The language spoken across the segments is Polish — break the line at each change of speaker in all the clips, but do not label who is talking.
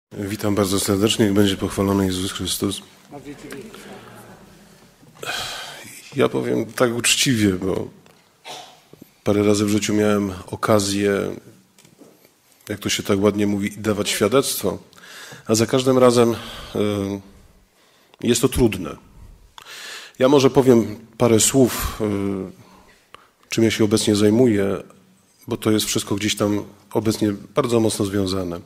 Witam bardzo serdecznie, niech będzie pochwalony Jezus Chrystus. Ja powiem tak uczciwie, bo parę razy w życiu miałem okazję, jak to się tak ładnie mówi, dawać świadectwo, a za każdym razem jest to trudne. Ja może powiem parę słów, czym ja się obecnie zajmuję, bo to jest wszystko gdzieś tam obecnie bardzo mocno związane.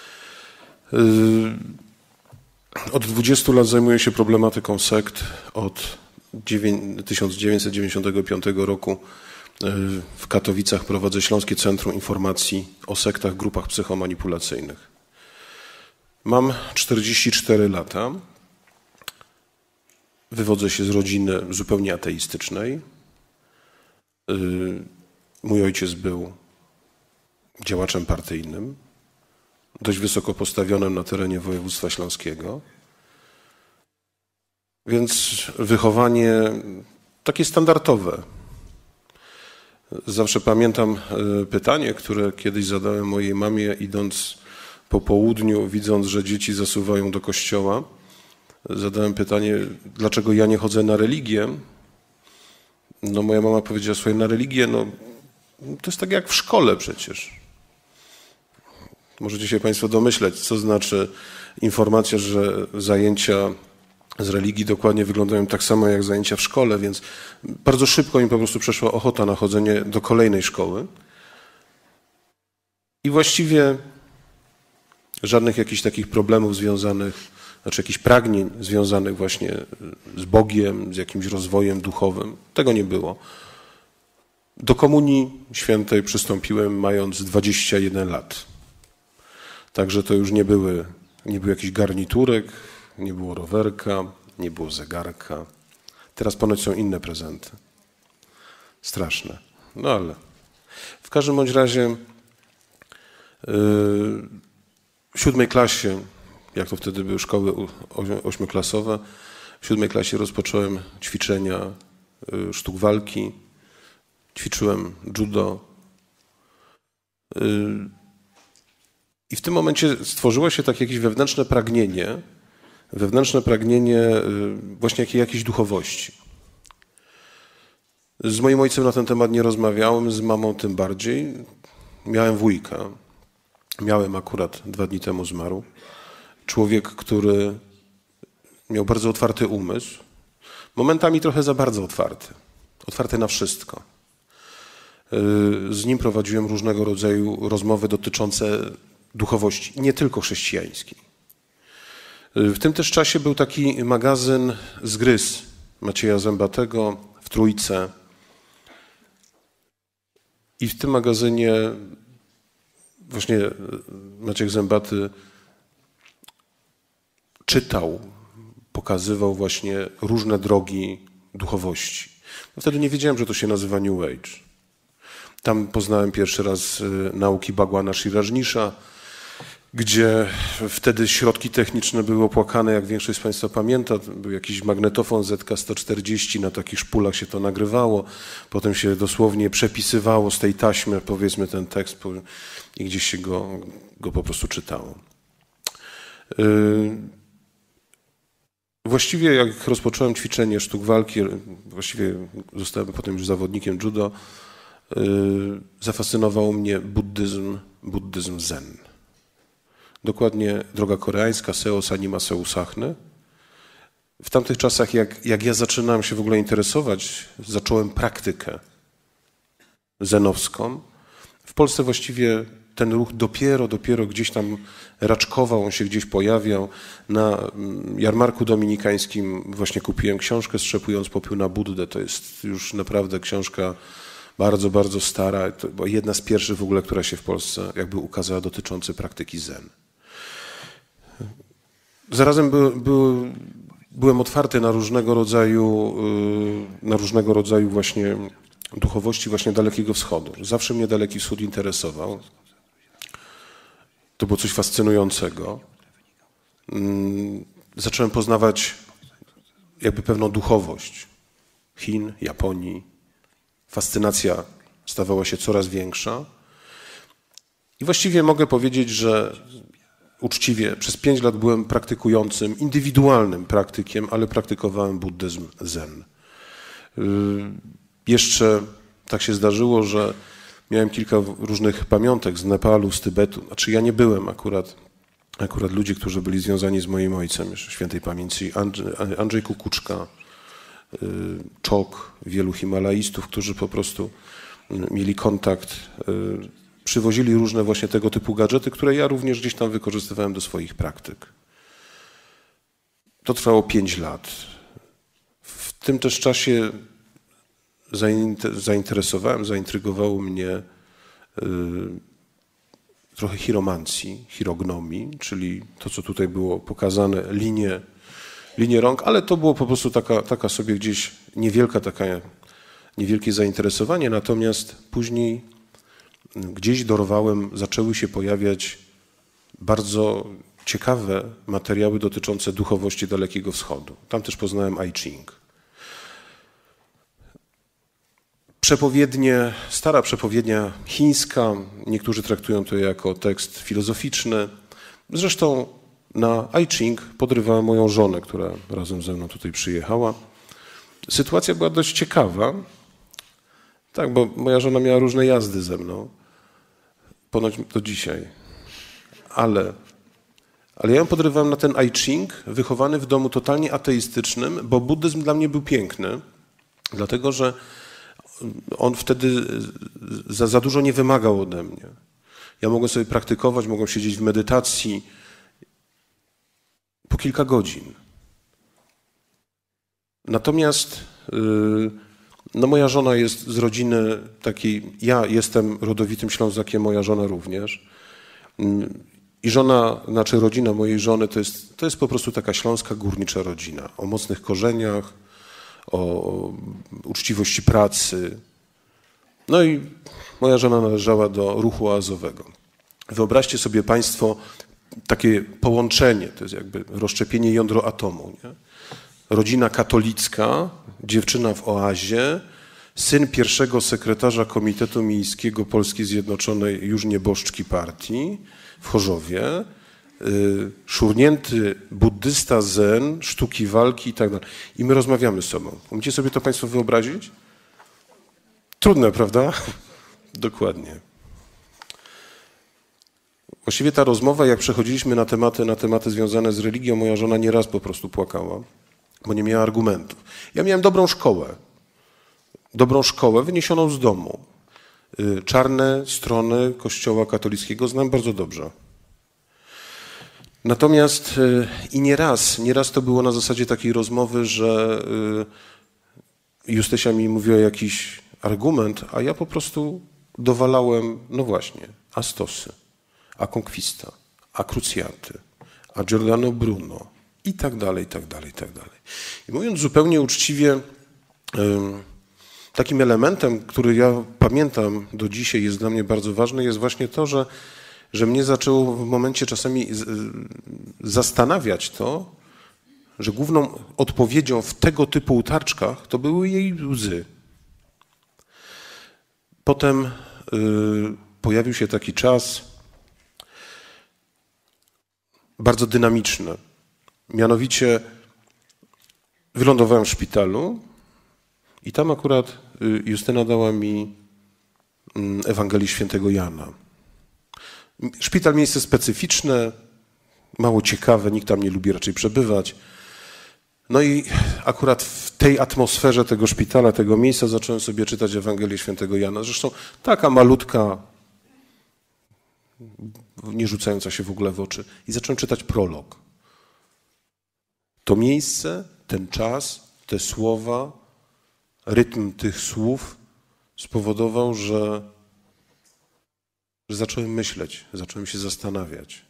Od 20 lat zajmuję się problematyką sekt. Od 1995 roku w Katowicach prowadzę Śląskie Centrum Informacji o sektach, grupach psychomanipulacyjnych. Mam 44 lata. Wywodzę się z rodziny zupełnie ateistycznej. Mój ojciec był działaczem partyjnym, dość wysoko postawionym na terenie województwa śląskiego. Więc wychowanie takie standardowe. Zawsze pamiętam pytanie, które kiedyś zadałem mojej mamie, idąc po południu, widząc, że dzieci zasuwają do kościoła. Zadałem pytanie, dlaczego ja nie chodzę na religię. No moja mama powiedziała, słuchaj, na religię, no to jest tak jak w szkole przecież. Możecie się Państwo domyśleć, co znaczy informacja, że zajęcia z religii dokładnie wyglądają tak samo jak zajęcia w szkole, więc bardzo szybko mi po prostu przeszła ochota na chodzenie do kolejnej szkoły. I właściwie żadnych jakichś takich problemów związanych, znaczy jakichś pragnień związanych właśnie z Bogiem, z jakimś rozwojem duchowym, tego nie było. Do Komunii Świętej przystąpiłem mając 21 lat. Także to już nie był jakiś garniturek, nie było rowerka, nie było zegarka. Teraz ponoć są inne prezenty. Straszne. No ale w każdym bądź razie w 7 klasie, jak to wtedy były szkoły 8-klasowe, w 7 klasie rozpocząłem ćwiczenia sztuk walki, ćwiczyłem judo. I w tym momencie stworzyło się takie jakieś wewnętrzne pragnienie właśnie jakiejś duchowości. Z moim ojcem na ten temat nie rozmawiałem, z mamą tym bardziej. Miałem wujka, akurat 2 dni temu zmarł. Człowiek, który miał bardzo otwarty umysł, momentami trochę za bardzo otwarty na wszystko. Z nim prowadziłem różnego rodzaju rozmowy dotyczące duchowości, nie tylko chrześcijańskiej. W tym też czasie był taki magazyn Zgryz Macieja Zębatego w Trójce. I w tym magazynie właśnie Maciek Zębaty czytał, pokazywał właśnie różne drogi duchowości. No wtedy nie wiedziałem, że to się nazywa New Age. Tam poznałem pierwszy raz nauki Bhagwana Shirajnisha, gdzie wtedy środki techniczne były opłakane, jak większość z Państwa pamięta. Był jakiś magnetofon ZK-140, na takich szpulach się to nagrywało. Potem się dosłownie przepisywało z tej taśmy, powiedzmy, ten tekst i gdzieś się go po prostu czytało. Właściwie jak rozpocząłem ćwiczenie sztuk walki, właściwie zostałem potem już zawodnikiem judo, zafascynował mnie buddyzm zen. Dokładnie droga koreańska, Seo Sanima Seu Sachny. W tamtych czasach, jak ja zaczynałem się w ogóle interesować, zacząłem praktykę zenowską. W Polsce właściwie ten ruch dopiero gdzieś tam raczkował, on się gdzieś pojawiał. Na jarmarku dominikańskim właśnie kupiłem książkę Strzepując popiół na Buddę. To jest już naprawdę książka bardzo, bardzo stara, to była jedna z pierwszych w ogóle, która się w Polsce jakby ukazała, dotycząca praktyki zen. Zarazem byłem otwarty na różnego rodzaju właśnie duchowości właśnie Dalekiego Wschodu. Zawsze mnie Daleki Wschód interesował. To było coś fascynującego. Zacząłem poznawać jakby pewną duchowość Chin, Japonii. Fascynacja stawała się coraz większa. I właściwie mogę powiedzieć, że uczciwie, przez 5 lat byłem praktykującym, indywidualnym praktykiem, ale praktykowałem buddyzm zen. Jeszcze tak się zdarzyło, że miałem kilka różnych pamiątek z Nepalu, z Tybetu. Znaczy ja nie byłem akurat ludzie, którzy byli związani z moim ojcem, jeszcze świętej pamięci, Andrzej Kukuczka, Czok, wielu himalaistów, którzy po prostu mieli kontakt, przywozili różne właśnie tego typu gadżety, które ja również gdzieś tam wykorzystywałem do swoich praktyk. To trwało 5 lat. W tym też czasie zaintrygowało mnie trochę chiromancji, chirognomii, czyli to, co tutaj było pokazane, linie rąk, ale to było po prostu taka sobie gdzieś niewielkie zainteresowanie, natomiast później gdzieś dorwałem, zaczęły się pojawiać bardzo ciekawe materiały dotyczące duchowości Dalekiego Wschodu. Tam też poznałem I Ching. Stara przepowiednia chińska, niektórzy traktują to jako tekst filozoficzny. Zresztą na I Ching podrywała moją żonę, która razem ze mną tutaj przyjechała. Sytuacja była dość ciekawa, tak, bo moja żona miała różne jazdy ze mną, ponoć do dzisiaj, ale ja ją podrywałem na ten I Ching, wychowany w domu totalnie ateistycznym, bo buddyzm dla mnie był piękny, dlatego że on wtedy za dużo nie wymagał ode mnie. Ja mogłem sobie praktykować, mogłem siedzieć w medytacji po kilka godzin. Natomiast no moja żona jest z rodziny takiej, ja jestem rodowitym Ślązakiem, moja żona również. I rodzina mojej żony to jest po prostu taka śląska górnicza rodzina o mocnych korzeniach, o uczciwości pracy. No i moja żona należała do ruchu oazowego. Wyobraźcie sobie Państwo takie połączenie, to jest jakby rozszczepienie jądro atomu. Nie? Rodzina katolicka, dziewczyna w oazie, syn pierwszego sekretarza Komitetu Miejskiego Polski Zjednoczonej już nieboszczki partii w Chorzowie, szurnięty buddysta zen, sztuki walki i tak dalej. I my rozmawiamy z sobą. Umiecie sobie to Państwo wyobrazić? Trudne, prawda? Dokładnie. Właściwie ta rozmowa, jak przechodziliśmy na tematy związane z religią, moja żona nieraz po prostu płakała, bo nie miała argumentów. Ja miałem dobrą szkołę wyniesioną z domu. Czarne strony Kościoła katolickiego znam bardzo dobrze. Natomiast i nieraz to było na zasadzie takiej rozmowy, że Justysia mi mówiła jakiś argument, a ja po prostu dowalałem, no właśnie, a stosy, a conquista, a cruciaty, a Giordano Bruno i tak dalej, i tak dalej, i tak dalej. I mówiąc zupełnie uczciwie, takim elementem, który ja pamiętam do dzisiaj, jest dla mnie bardzo ważny, jest właśnie to, że mnie zaczęło w momencie czasami zastanawiać to, że główną odpowiedzią w tego typu utarczkach to były jej łzy. Potem pojawił się taki czas bardzo dynamiczny. Mianowicie wylądowałem w szpitalu i tam akurat Justyna dała mi Ewangelię Świętego Jana. Szpital, miejsce specyficzne, mało ciekawe, nikt tam nie lubi raczej przebywać. No i akurat w tej atmosferze tego szpitala, tego miejsca zacząłem sobie czytać Ewangelię Świętego Jana. Zresztą taka malutka, nie rzucająca się w ogóle w oczy. I zacząłem czytać prolog. To miejsce, ten czas, te słowa, rytm tych słów spowodował, że zacząłem myśleć, zacząłem się zastanawiać.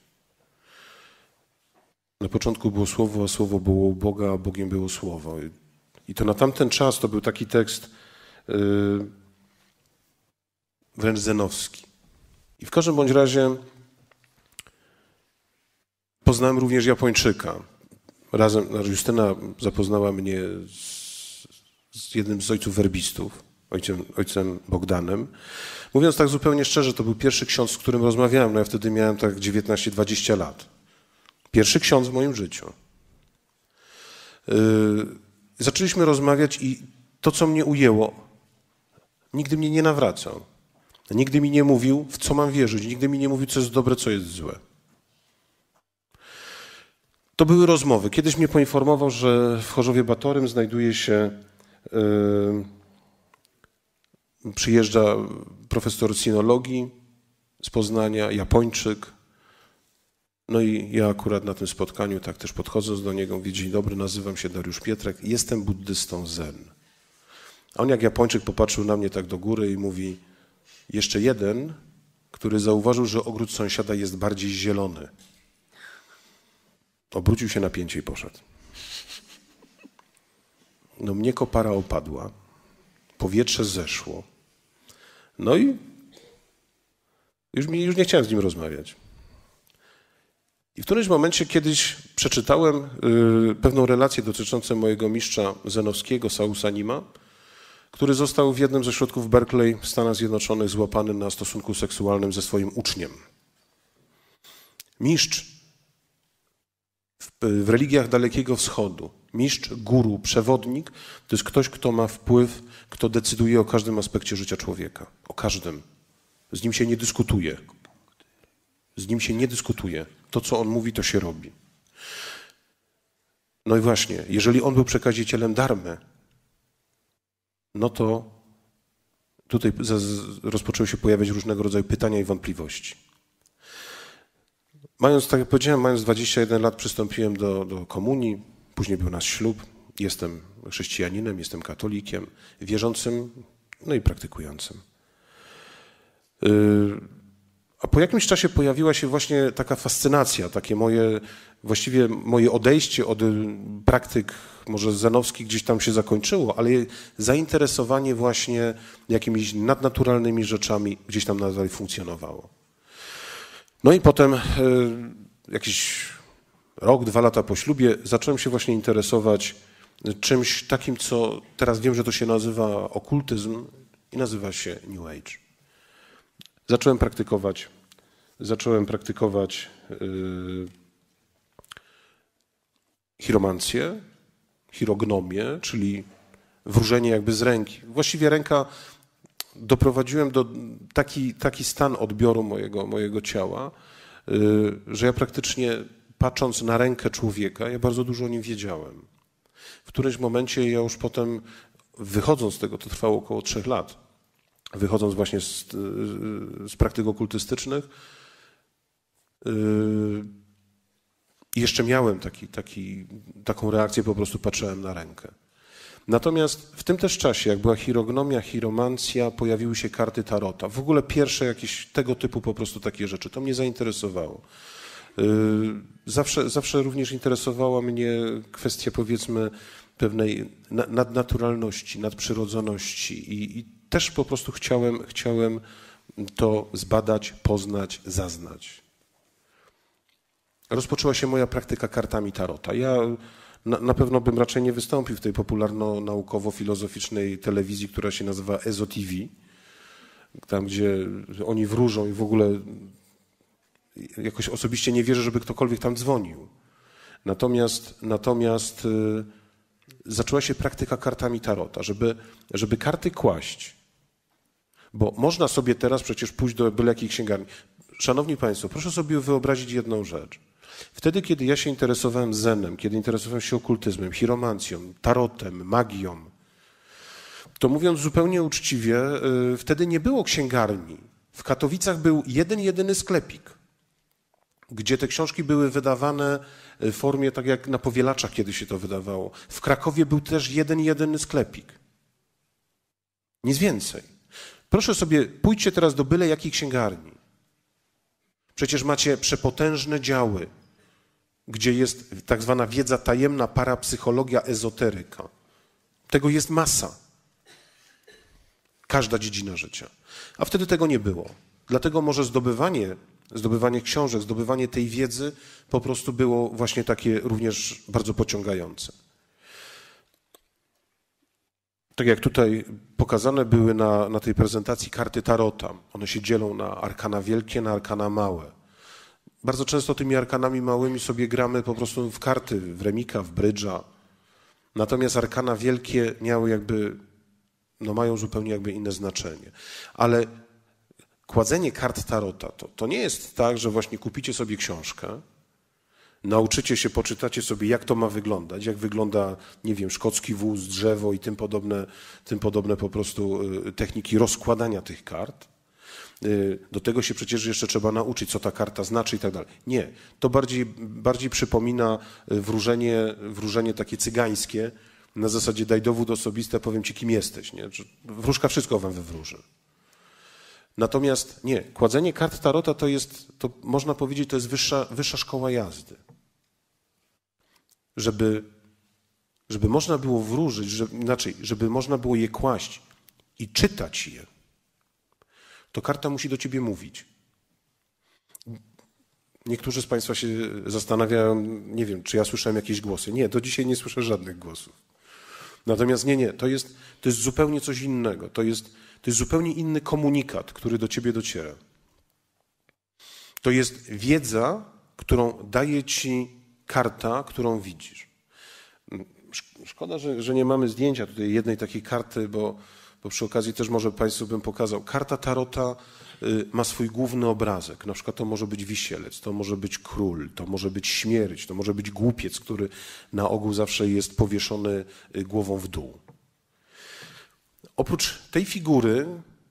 Na początku było Słowo, a Słowo było u Boga, a Bogiem było Słowo. I to na tamten czas to był taki tekst wręcz zenowski. I w każdym bądź razie poznałem również Japończyka. Justyna zapoznała mnie z jednym z ojców werbistów, ojcem Bogdanem. Mówiąc tak zupełnie szczerze, to był pierwszy ksiądz, z którym rozmawiałem. No ja wtedy miałem tak 19-20 lat. Pierwszy ksiądz w moim życiu. Zaczęliśmy rozmawiać i to, co mnie ujęło, nigdy mnie nie nawracał. Nigdy mi nie mówił, w co mam wierzyć. Nigdy mi nie mówił, co jest dobre, co jest złe. To były rozmowy. Kiedyś mnie poinformował, że w Chorzowie Batorym znajduje się, przyjeżdża profesor sinologii z Poznania, Japończyk. No i ja akurat na tym spotkaniu, tak też podchodząc do niego, mówię: dzień dobry, nazywam się Dariusz Pietrek, jestem buddystą zen. A on jak Japończyk popatrzył na mnie tak do góry i mówi: jeszcze jeden, który zauważył, że ogród sąsiada jest bardziej zielony. Obrócił się na pięcie i poszedł. No mnie kopara opadła, powietrze zeszło. No i już nie chciałem z nim rozmawiać. I w którymś momencie kiedyś przeczytałem pewną relację dotyczącą mojego mistrza zenowskiego, Sausa Nima, który został w jednym ze ośrodków Berkeley w Stanach Zjednoczonych złapany na stosunku seksualnym ze swoim uczniem. Mistrz w religiach Dalekiego Wschodu, mistrz, guru, przewodnik, to jest ktoś, kto ma wpływ, kto decyduje o każdym aspekcie życia człowieka. O każdym. Z nim się nie dyskutuje. Z nim się nie dyskutuje. To, co on mówi, to się robi. No i właśnie, jeżeli on był przekazicielem dharmy, no to tutaj rozpoczęły się pojawiać różnego rodzaju pytania i wątpliwości. Mając, tak jak powiedziałem, mając 21 lat przystąpiłem do komunii, później był nasz ślub. Jestem chrześcijaninem, jestem katolikiem, wierzącym, no i praktykującym. A po jakimś czasie pojawiła się właśnie taka fascynacja, takie właściwie moje odejście od praktyk może zenowskich gdzieś tam się zakończyło, ale zainteresowanie właśnie jakimiś nadnaturalnymi rzeczami gdzieś tam nadal funkcjonowało. No i potem jakiś rok, 2 lata po ślubie zacząłem się właśnie interesować czymś takim, co teraz wiem, że to się nazywa okultyzm i nazywa się New Age. Zacząłem praktykować chiromancję, chirognomię, czyli wróżenie jakby z ręki. Właściwie ręka, doprowadziłem do taki stan odbioru mojego ciała, że ja praktycznie patrząc na rękę człowieka, ja bardzo dużo o nim wiedziałem. W którymś momencie ja już potem, wychodząc z tego, to trwało około 3 lat, wychodząc właśnie z praktyk okultystycznych, jeszcze miałem taką reakcję, po prostu patrzyłem na rękę. Natomiast w tym też czasie, jak była chirognomia, chiromancja, pojawiły się karty tarota. W ogóle pierwsze jakieś tego typu po prostu takie rzeczy. To mnie zainteresowało. Zawsze również interesowała mnie kwestia, powiedzmy, pewnej nadnaturalności, nadprzyrodzoności i też po prostu chciałem to zbadać, poznać, zaznać. Rozpoczęła się moja praktyka kartami tarota. Ja na pewno bym raczej nie wystąpił w tej popularno-naukowo-filozoficznej telewizji, która się nazywa EZO TV, tam gdzie oni wróżą i w ogóle jakoś osobiście nie wierzę, żeby ktokolwiek tam dzwonił. Natomiast zaczęła się praktyka kartami tarota, żeby karty kłaść. Bo można sobie teraz przecież pójść do byle jakiej księgarni. Szanowni Państwo, proszę sobie wyobrazić jedną rzecz. Wtedy, kiedy ja się interesowałem zenem, kiedy interesowałem się okultyzmem, chiromancją, tarotem, magią, to mówiąc zupełnie uczciwie, wtedy nie było księgarni. W Katowicach był jedyny sklepik, gdzie te książki były wydawane w formie tak jak na powielaczach, kiedy się to wydawało. W Krakowie był też jedyny sklepik. Nic więcej. Proszę sobie, pójdźcie teraz do byle jakiej księgarni. Przecież macie przepotężne działy, gdzie jest tak zwana wiedza tajemna, parapsychologia, ezoteryka. Tego jest masa. Każda dziedzina życia. A wtedy tego nie było. Dlatego może zdobywanie książek, zdobywanie tej wiedzy po prostu było właśnie takie również bardzo pociągające. Tak jak tutaj pokazane były na tej prezentacji karty tarota. One się dzielą na arkana wielkie, na arkana małe. bardzo często tymi arkanami małymi sobie gramy po prostu w karty, w remika, w brydża. Natomiast arkana wielkie mają zupełnie inne znaczenie. Ale kładzenie kart tarota to nie jest tak, że właśnie kupicie sobie książkę, nauczycie się, poczytacie sobie, jak to ma wyglądać, jak wygląda, nie wiem, szkocki wóz, drzewo i tym podobne po prostu techniki rozkładania tych kart. Do tego się przecież jeszcze trzeba nauczyć, co ta karta znaczy i tak dalej. Nie, to bardziej przypomina wróżenie takie cygańskie, na zasadzie daj dowód osobisty, powiem ci, kim jesteś. Nie? Wróżka wszystko wam wywróży. Natomiast nie, kładzenie kart tarota to można powiedzieć, to jest wyższa szkoła jazdy. Żeby można było wróżyć, żeby można było je kłaść i czytać je, to karta musi do ciebie mówić. Niektórzy z państwa się zastanawiają, nie wiem, czy ja słyszałem jakieś głosy. Nie, do dzisiaj nie słyszę żadnych głosów. Natomiast nie, to jest zupełnie coś innego. To jest zupełnie inny komunikat, który do ciebie dociera. To jest wiedza, którą daje ci karta, którą widzisz. Szkoda, że nie mamy zdjęcia tutaj jednej takiej karty, bo przy okazji też może Państwu bym pokazał. Karta tarota ma swój główny obrazek. Na przykład to może być wisielec, to może być król, to może być śmierć, to może być głupiec, który na ogół zawsze jest powieszony głową w dół. Oprócz tej figury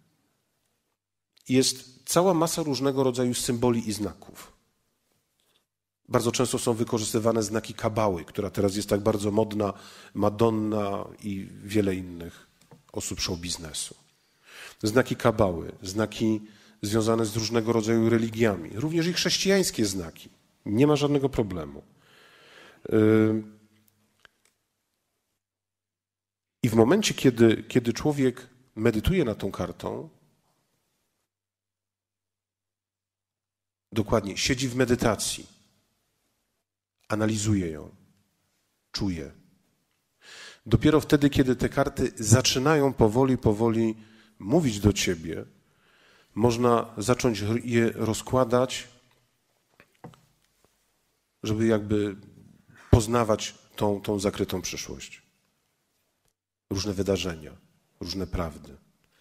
jest cała masa różnego rodzaju symboli i znaków. Bardzo często są wykorzystywane znaki kabały, która teraz jest tak bardzo modna, Madonna i wiele innych osób show biznesu. Znaki kabały, znaki związane z różnego rodzaju religiami, również i chrześcijańskie znaki. Nie ma żadnego problemu. I w momencie, kiedy człowiek medytuje nad tą kartą, dokładnie, siedzi w medytacji, analizuje ją, czuje. Dopiero wtedy, kiedy te karty zaczynają powoli mówić do ciebie, można zacząć je rozkładać, żeby poznawać tą zakrytą przyszłość. Różne wydarzenia, różne prawdy.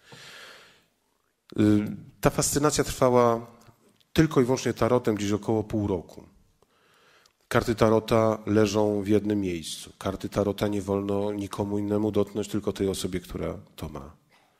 Ta fascynacja trwała tylko i wyłącznie tarotem gdzieś około pół roku. Karty tarota leżą w jednym miejscu. Karty tarota nie wolno nikomu innemu dotknąć, tylko tej osobie, która to ma.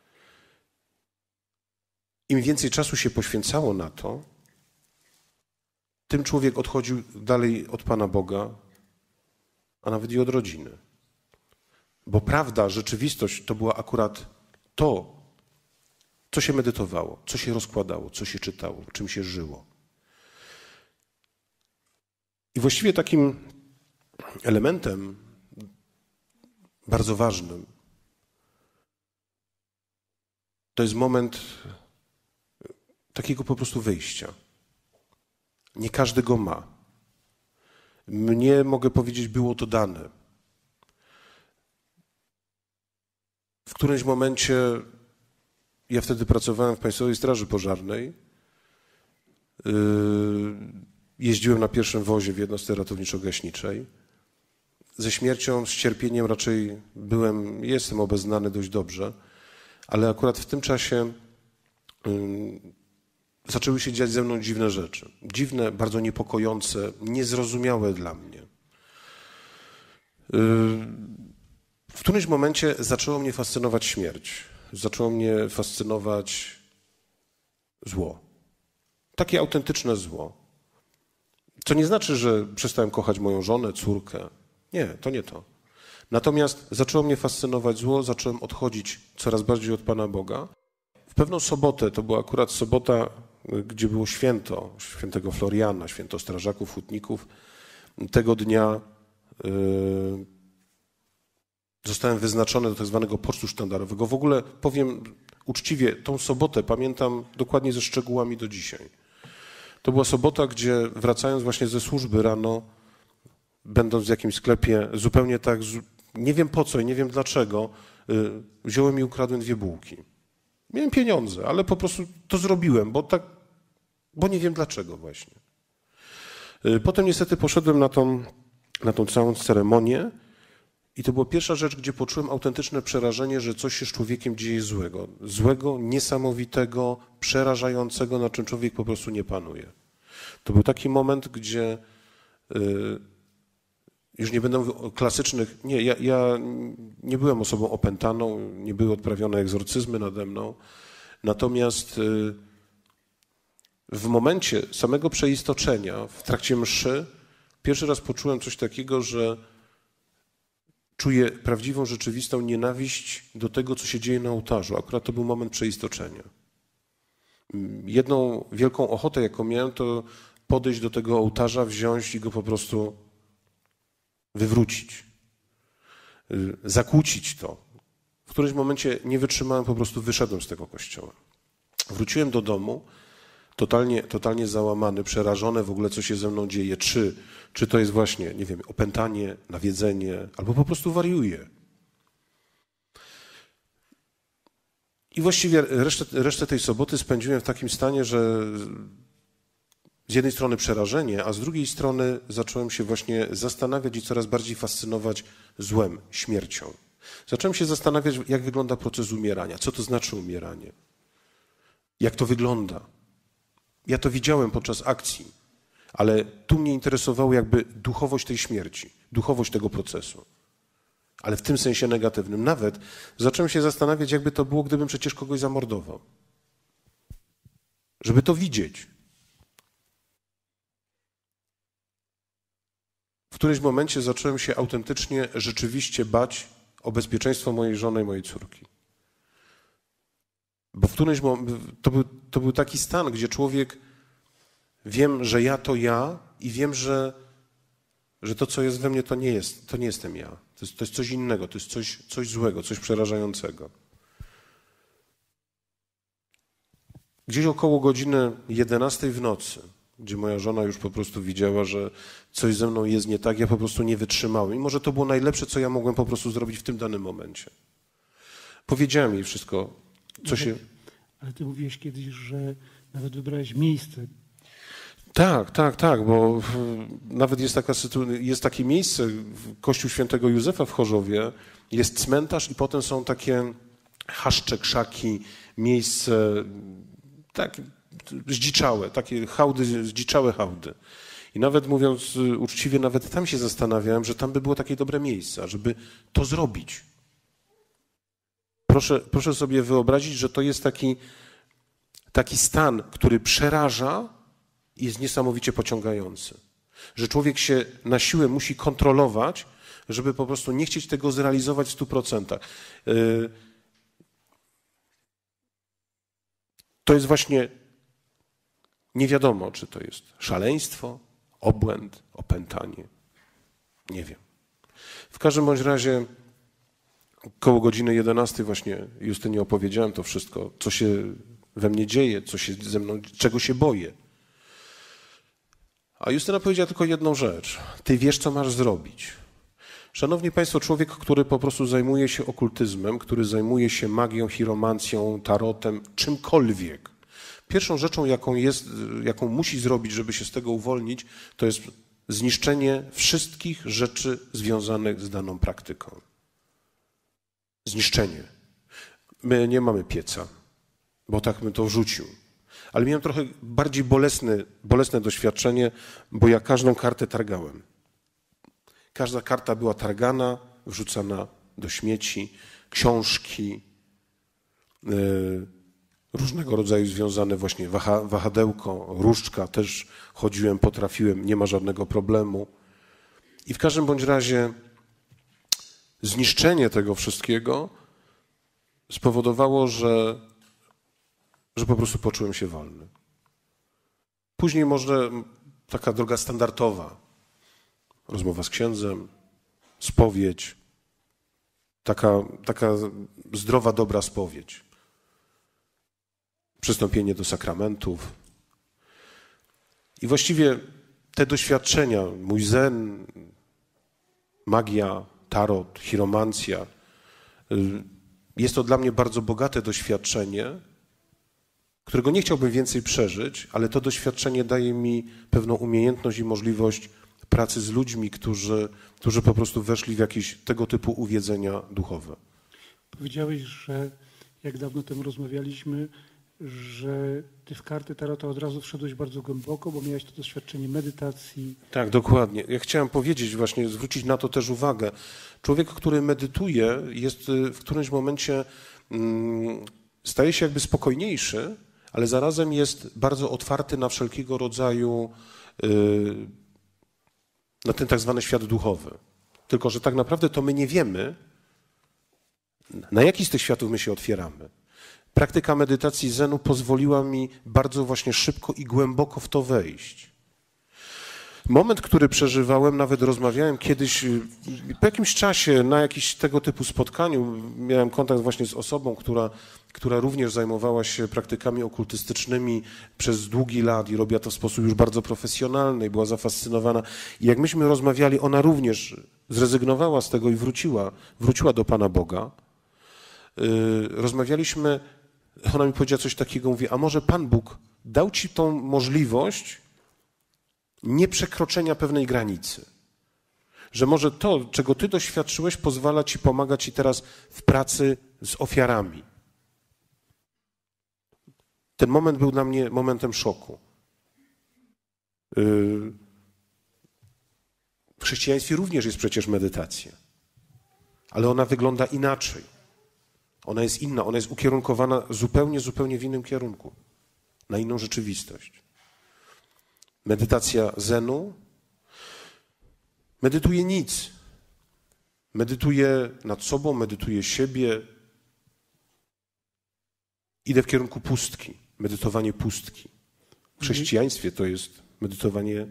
Im więcej czasu się poświęcało na to, tym człowiek odchodził dalej od Pana Boga, a nawet i od rodziny. Bo prawda, rzeczywistość to była akurat to, co się medytowało, co się rozkładało, co się czytało, czym się żyło. I właściwie takim elementem bardzo ważnym to jest moment takiego po prostu wyjścia. Nie każdy go ma. Mnie, mogę powiedzieć, było to dane. W którymś momencie, ja wtedy pracowałem w Państwowej Straży Pożarnej, jeździłem na pierwszym wozie w jednostce ratowniczo-gaśniczej. Ze śmiercią, z cierpieniem raczej jestem obeznany dość dobrze, ale akurat w tym czasie zaczęły się dziać ze mną dziwne rzeczy. Dziwne, bardzo niepokojące, niezrozumiałe dla mnie. W którymś momencie zaczęło mnie fascynować śmierć. Zaczęło mnie fascynować zło. Takie autentyczne zło. Co nie znaczy, że przestałem kochać moją żonę, córkę. Nie, to nie to. Natomiast zaczęło mnie fascynować zło, zacząłem odchodzić coraz bardziej od Pana Boga. W pewną sobotę, to była akurat sobota, gdzie było święto, świętego Floriana, święto strażaków, hutników. Tego dnia zostałem wyznaczony do tak zwanego pocztu sztandarowego. W ogóle powiem uczciwie, tą sobotę pamiętam dokładnie ze szczegółami do dzisiaj. To była sobota, gdzie wracając właśnie ze służby rano, będąc w jakimś sklepie, zupełnie tak, nie wiem po co i nie wiem dlaczego, wziąłem i ukradłem 2 bułki. Miałem pieniądze, ale po prostu to zrobiłem, bo nie wiem dlaczego właśnie. Potem niestety poszedłem na tą całą ceremonię i to była pierwsza rzecz, gdzie poczułem autentyczne przerażenie, że coś się z człowiekiem dzieje złego. Złego, niesamowitego, przerażającego, na czym człowiek po prostu nie panuje. To był taki moment, gdzie już nie będę mówił o klasycznych... Nie, ja nie byłem osobą opętaną, nie były odprawione egzorcyzmy nade mną. Natomiast w momencie samego przeistoczenia, w trakcie mszy, pierwszy raz poczułem coś takiego, że czuję prawdziwą, rzeczywistą nienawiść do tego, co się dzieje na ołtarzu. Akurat to był moment przeistoczenia. Jedną wielką ochotę, jaką miałem, to podejść do tego ołtarza, wziąć i go po prostu wywrócić, zakłócić to. W którymś momencie nie wytrzymałem, po prostu wyszedłem z tego kościoła. Wróciłem do domu, totalnie załamany, przerażony w ogóle, co się ze mną dzieje. Czy to jest właśnie, nie wiem, opętanie, nawiedzenie, albo po prostu wariuję. I właściwie resztę tej soboty spędziłem w takim stanie, że z jednej strony przerażenie, a z drugiej strony zacząłem się właśnie zastanawiać i coraz bardziej fascynować złem, śmiercią. Zacząłem się zastanawiać, jak wygląda proces umierania, co to znaczy umieranie, jak to wygląda. Ja to widziałem podczas akcji, ale tu mnie interesowało jakby duchowość tej śmierci, duchowość tego procesu. Ale w tym sensie negatywnym. Nawet zacząłem się zastanawiać, jakby to było, gdybym przecież kogoś zamordował. Żeby to widzieć. W którymś momencie zacząłem się autentycznie, rzeczywiście bać o bezpieczeństwo mojej żony i mojej córki. Bo w którymś momencie to był taki stan, gdzie człowiek wiem, że ja to ja i wiem, że to, co jest we mnie, to nie jestem ja. To jest coś innego, to jest coś złego, coś przerażającego. Gdzieś około godziny 11 w nocy, gdzie moja żona już po prostu widziała, że coś ze mną jest nie tak, ja po prostu nie wytrzymałem. I może to było najlepsze, co ja mogłem po prostu zrobić w tym danym momencie. Powiedziałem jej wszystko, co się...
Ale ty mówiłeś kiedyś, że nawet wybrałeś miejsce.
Tak, bo nawet jest takie miejsce, Kościół Świętego Józefa w Chorzowie, jest cmentarz i potem są takie chaszcze, krzaki, miejsce tak zdziczałe, takie hałdy, zdziczałe hałdy. I nawet mówiąc uczciwie, nawet tam się zastanawiałem, że tam by było takie dobre miejsce, żeby to zrobić. Proszę sobie wyobrazić, że to jest taki stan, który przeraża i jest niesamowicie pociągający. Że człowiek się na siłę musi kontrolować, żeby po prostu nie chcieć tego zrealizować w 100%. To jest właśnie nie wiadomo, czy to jest szaleństwo, obłęd, opętanie. Nie wiem. W każdym bądź razie koło godziny 11 właśnie Justynie opowiedziałem to wszystko, co się we mnie dzieje, co się ze mną, czego się boję. A Justyna powiedziała tylko jedną rzecz. Ty wiesz, co masz zrobić. Szanowni Państwo, człowiek, który po prostu zajmuje się okultyzmem, który zajmuje się magią, chiromancją, tarotem, czymkolwiek. Pierwszą rzeczą, jaką musi zrobić, żeby się z tego uwolnić, to jest zniszczenie wszystkich rzeczy związanych z daną praktyką. Zniszczenie. My nie mamy pieca, bo tak bym to wrzucił. Ale miałem trochę bardziej bolesne doświadczenie, bo ja każdą kartę targałem. Każda karta była targana, wrzucana do śmieci, książki, różnego rodzaju związane właśnie wahadełko, różdżka, też chodziłem, potrafiłem, nie ma żadnego problemu. I w każdym bądź razie zniszczenie tego wszystkiego spowodowało, że po prostu poczułem się wolny. Później może taka droga standardowa, rozmowa z księdzem, spowiedź, taka zdrowa, dobra spowiedź. Przystąpienie do sakramentów. I właściwie te doświadczenia, mój zen, magia, tarot, chiromancja, jest to dla mnie bardzo bogate doświadczenie, którego nie chciałbym więcej przeżyć, ale to doświadczenie daje mi pewną umiejętność i możliwość pracy z ludźmi, którzy po prostu weszli w jakieś tego typu uwiedzenia duchowe.
Powiedziałeś, że jak dawno temu rozmawialiśmy, że ty w karty tarota od razu wszedłeś bardzo głęboko, bo miałeś to doświadczenie medytacji.
Tak, dokładnie. Ja chciałem powiedzieć właśnie, zwrócić na to też uwagę. Człowiek, który medytuje, jest w którymś momencie, staje się jakby spokojniejszy, ale zarazem jest bardzo otwarty na wszelkiego rodzaju, na ten tak zwany świat duchowy. Tylko że tak naprawdę to my nie wiemy, na jaki z tych światów my się otwieramy. Praktyka medytacji Zenu pozwoliła mi bardzo właśnie szybko i głęboko w to wejść. Moment, który przeżywałem, nawet rozmawiałem kiedyś, po jakimś czasie na jakimś tego typu spotkaniu, miałem kontakt właśnie z osobą, która również zajmowała się praktykami okultystycznymi przez długi lat i robiła to w sposób już bardzo profesjonalny i była zafascynowana. I jak myśmy rozmawiali, ona również zrezygnowała z tego i wróciła do Pana Boga. Rozmawialiśmy, ona mi powiedziała coś takiego, mówi, a może Pan Bóg dał ci tą możliwość nieprzekroczenia pewnej granicy. Że może to, czego ty doświadczyłeś, pozwala ci pomagać ci teraz w pracy z ofiarami. Ten moment był dla mnie momentem szoku. W chrześcijaństwie również jest przecież medytacja, ale ona wygląda inaczej. Ona jest inna, ona jest ukierunkowana zupełnie w innym kierunku, na inną rzeczywistość. Medytacja Zenu medytuje nic. Medytuje nad sobą, medytuje siebie. Idę w kierunku pustki, medytowanie pustki. W chrześcijaństwie to jest medytowanie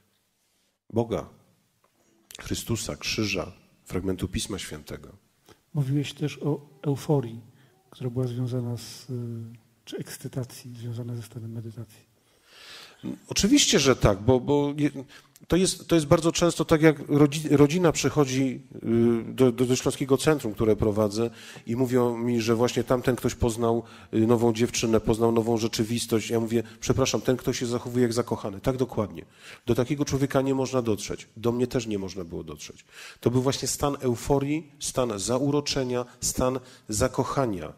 Boga, Chrystusa, krzyża, fragmentu Pisma Świętego.
Mówiłeś też o euforii, która była związana czy ekscytacji związana ze stanem medytacji.
Oczywiście, że tak, bo to jest bardzo często tak, jak rodzina przychodzi do Śląskiego Centrum, które prowadzę i mówią mi, że właśnie tamten ktoś poznał nową dziewczynę, poznał nową rzeczywistość. Ja mówię, przepraszam, ten ktoś się zachowuje jak zakochany. Tak, dokładnie. Do takiego człowieka nie można dotrzeć. Do mnie też nie można było dotrzeć. To był właśnie stan euforii, stan zauroczenia, stan zakochania.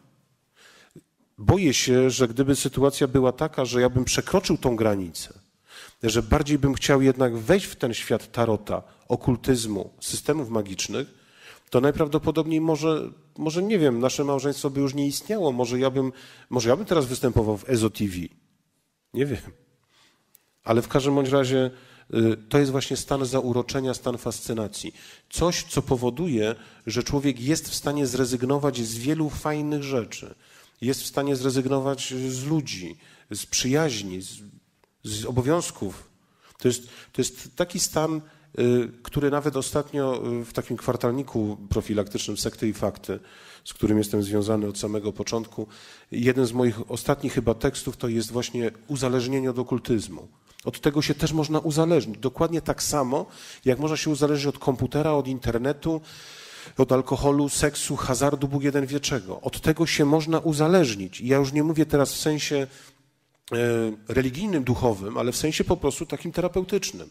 Boję się, że gdyby sytuacja była taka, że ja bym przekroczył tą granicę, że bardziej bym chciał jednak wejść w ten świat tarota, okultyzmu, systemów magicznych, to najprawdopodobniej może nie wiem, nasze małżeństwo by już nie istniało, może ja bym teraz występował w EZO TV. Nie wiem. Ale w każdym bądź razie to jest właśnie stan zauroczenia, stan fascynacji. Coś, co powoduje, że człowiek jest w stanie zrezygnować z wielu fajnych rzeczy. Jest w stanie zrezygnować z ludzi, z przyjaźni, z obowiązków. To jest taki stan, który nawet ostatnio w takim kwartalniku profilaktycznym Sekty i Fakty, z którym jestem związany od samego początku, jeden z moich ostatnich chyba tekstów to jest właśnie uzależnienie od okultyzmu. Od tego się też można uzależnić. Dokładnie tak samo, jak można się uzależnić od komputera, od internetu, od alkoholu, seksu, hazardu, Bóg jeden wie czego. Od tego się można uzależnić. I ja już nie mówię teraz w sensie religijnym, duchowym, ale w sensie po prostu takim terapeutycznym.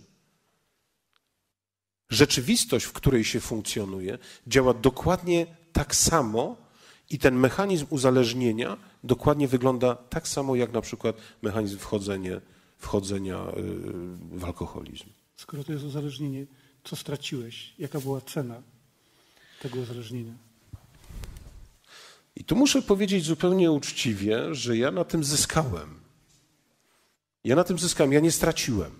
Rzeczywistość, w której się funkcjonuje, działa dokładnie tak samo i ten mechanizm uzależnienia dokładnie wygląda tak samo, jak na przykład mechanizm wchodzenia w alkoholizm.
Skoro to jest uzależnienie, co straciłeś? Jaka była cena tego uzależnienia?
I tu muszę powiedzieć zupełnie uczciwie, że ja na tym zyskałem. Ja nie straciłem.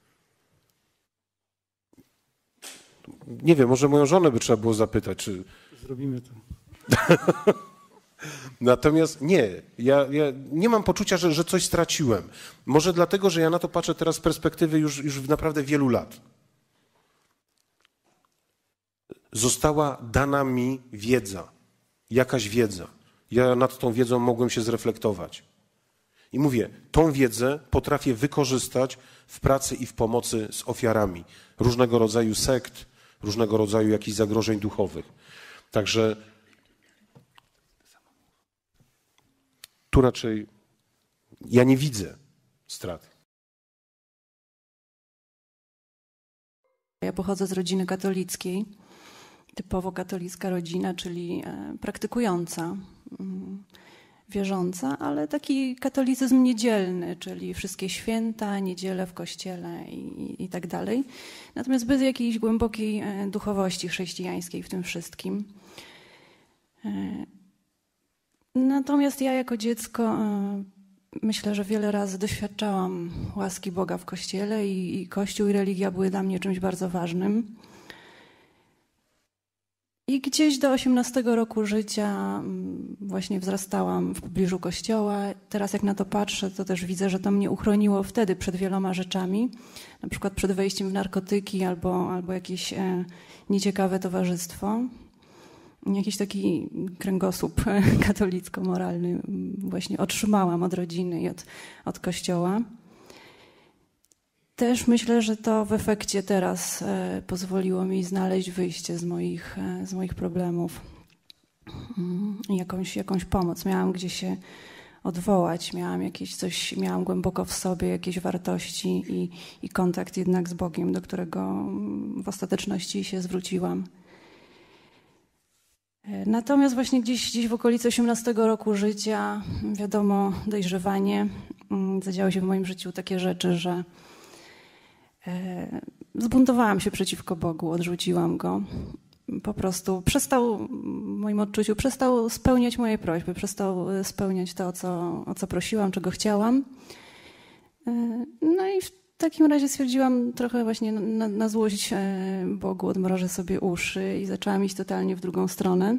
Nie wiem, może moją żonę by trzeba było zapytać, czy...
Zrobimy to.
Natomiast ja nie mam poczucia, że coś straciłem. Może dlatego, że ja na to patrzę teraz z perspektywy już naprawdę wielu lat. Została dana mi wiedza, jakaś wiedza. Ja nad tą wiedzą mogłem się zreflektować. I mówię, tą wiedzę potrafię wykorzystać w pracy i w pomocy z ofiarami różnego rodzaju sekt, różnego rodzaju jakichś zagrożeń duchowych. Także tu raczej Ja nie widzę straty.
Ja pochodzę z rodziny katolickiej, typowo katolicka rodzina, czyli praktykująca, wierząca, ale taki katolicyzm niedzielny, czyli wszystkie święta, niedziele w kościele i tak dalej. Natomiast bez jakiejś głębokiej duchowości chrześcijańskiej w tym wszystkim. Natomiast ja jako dziecko myślę, że wiele razy doświadczałam łaski Boga w Kościele i Kościół i religia były dla mnie czymś bardzo ważnym. I gdzieś do 18 roku życia właśnie wzrastałam w pobliżu Kościoła. Teraz jak na to patrzę, to też widzę, że to mnie uchroniło wtedy przed wieloma rzeczami. Na przykład przed wejściem w narkotyki albo jakieś nieciekawe towarzystwo. Jakiś taki kręgosłup katolicko-moralny właśnie otrzymałam od rodziny i od Kościoła. Też myślę, że to w efekcie teraz pozwoliło mi znaleźć wyjście z moich problemów. Jakąś pomoc. Miałam gdzie się odwołać, miałam głęboko w sobie jakieś wartości i kontakt jednak z Bogiem, do którego w ostateczności się zwróciłam. Natomiast właśnie gdzieś w okolicy 18 roku życia, wiadomo, dojrzewanie, zadziały się w moim życiu takie rzeczy, że zbuntowałam się przeciwko Bogu, odrzuciłam Go. Po prostu w moim odczuciu przestał spełniać moje prośby, przestał spełniać to, o co prosiłam, czego chciałam. No i w takim razie stwierdziłam trochę właśnie na złość Bogu, odmrożę sobie uszy i zaczęłam iść totalnie w drugą stronę.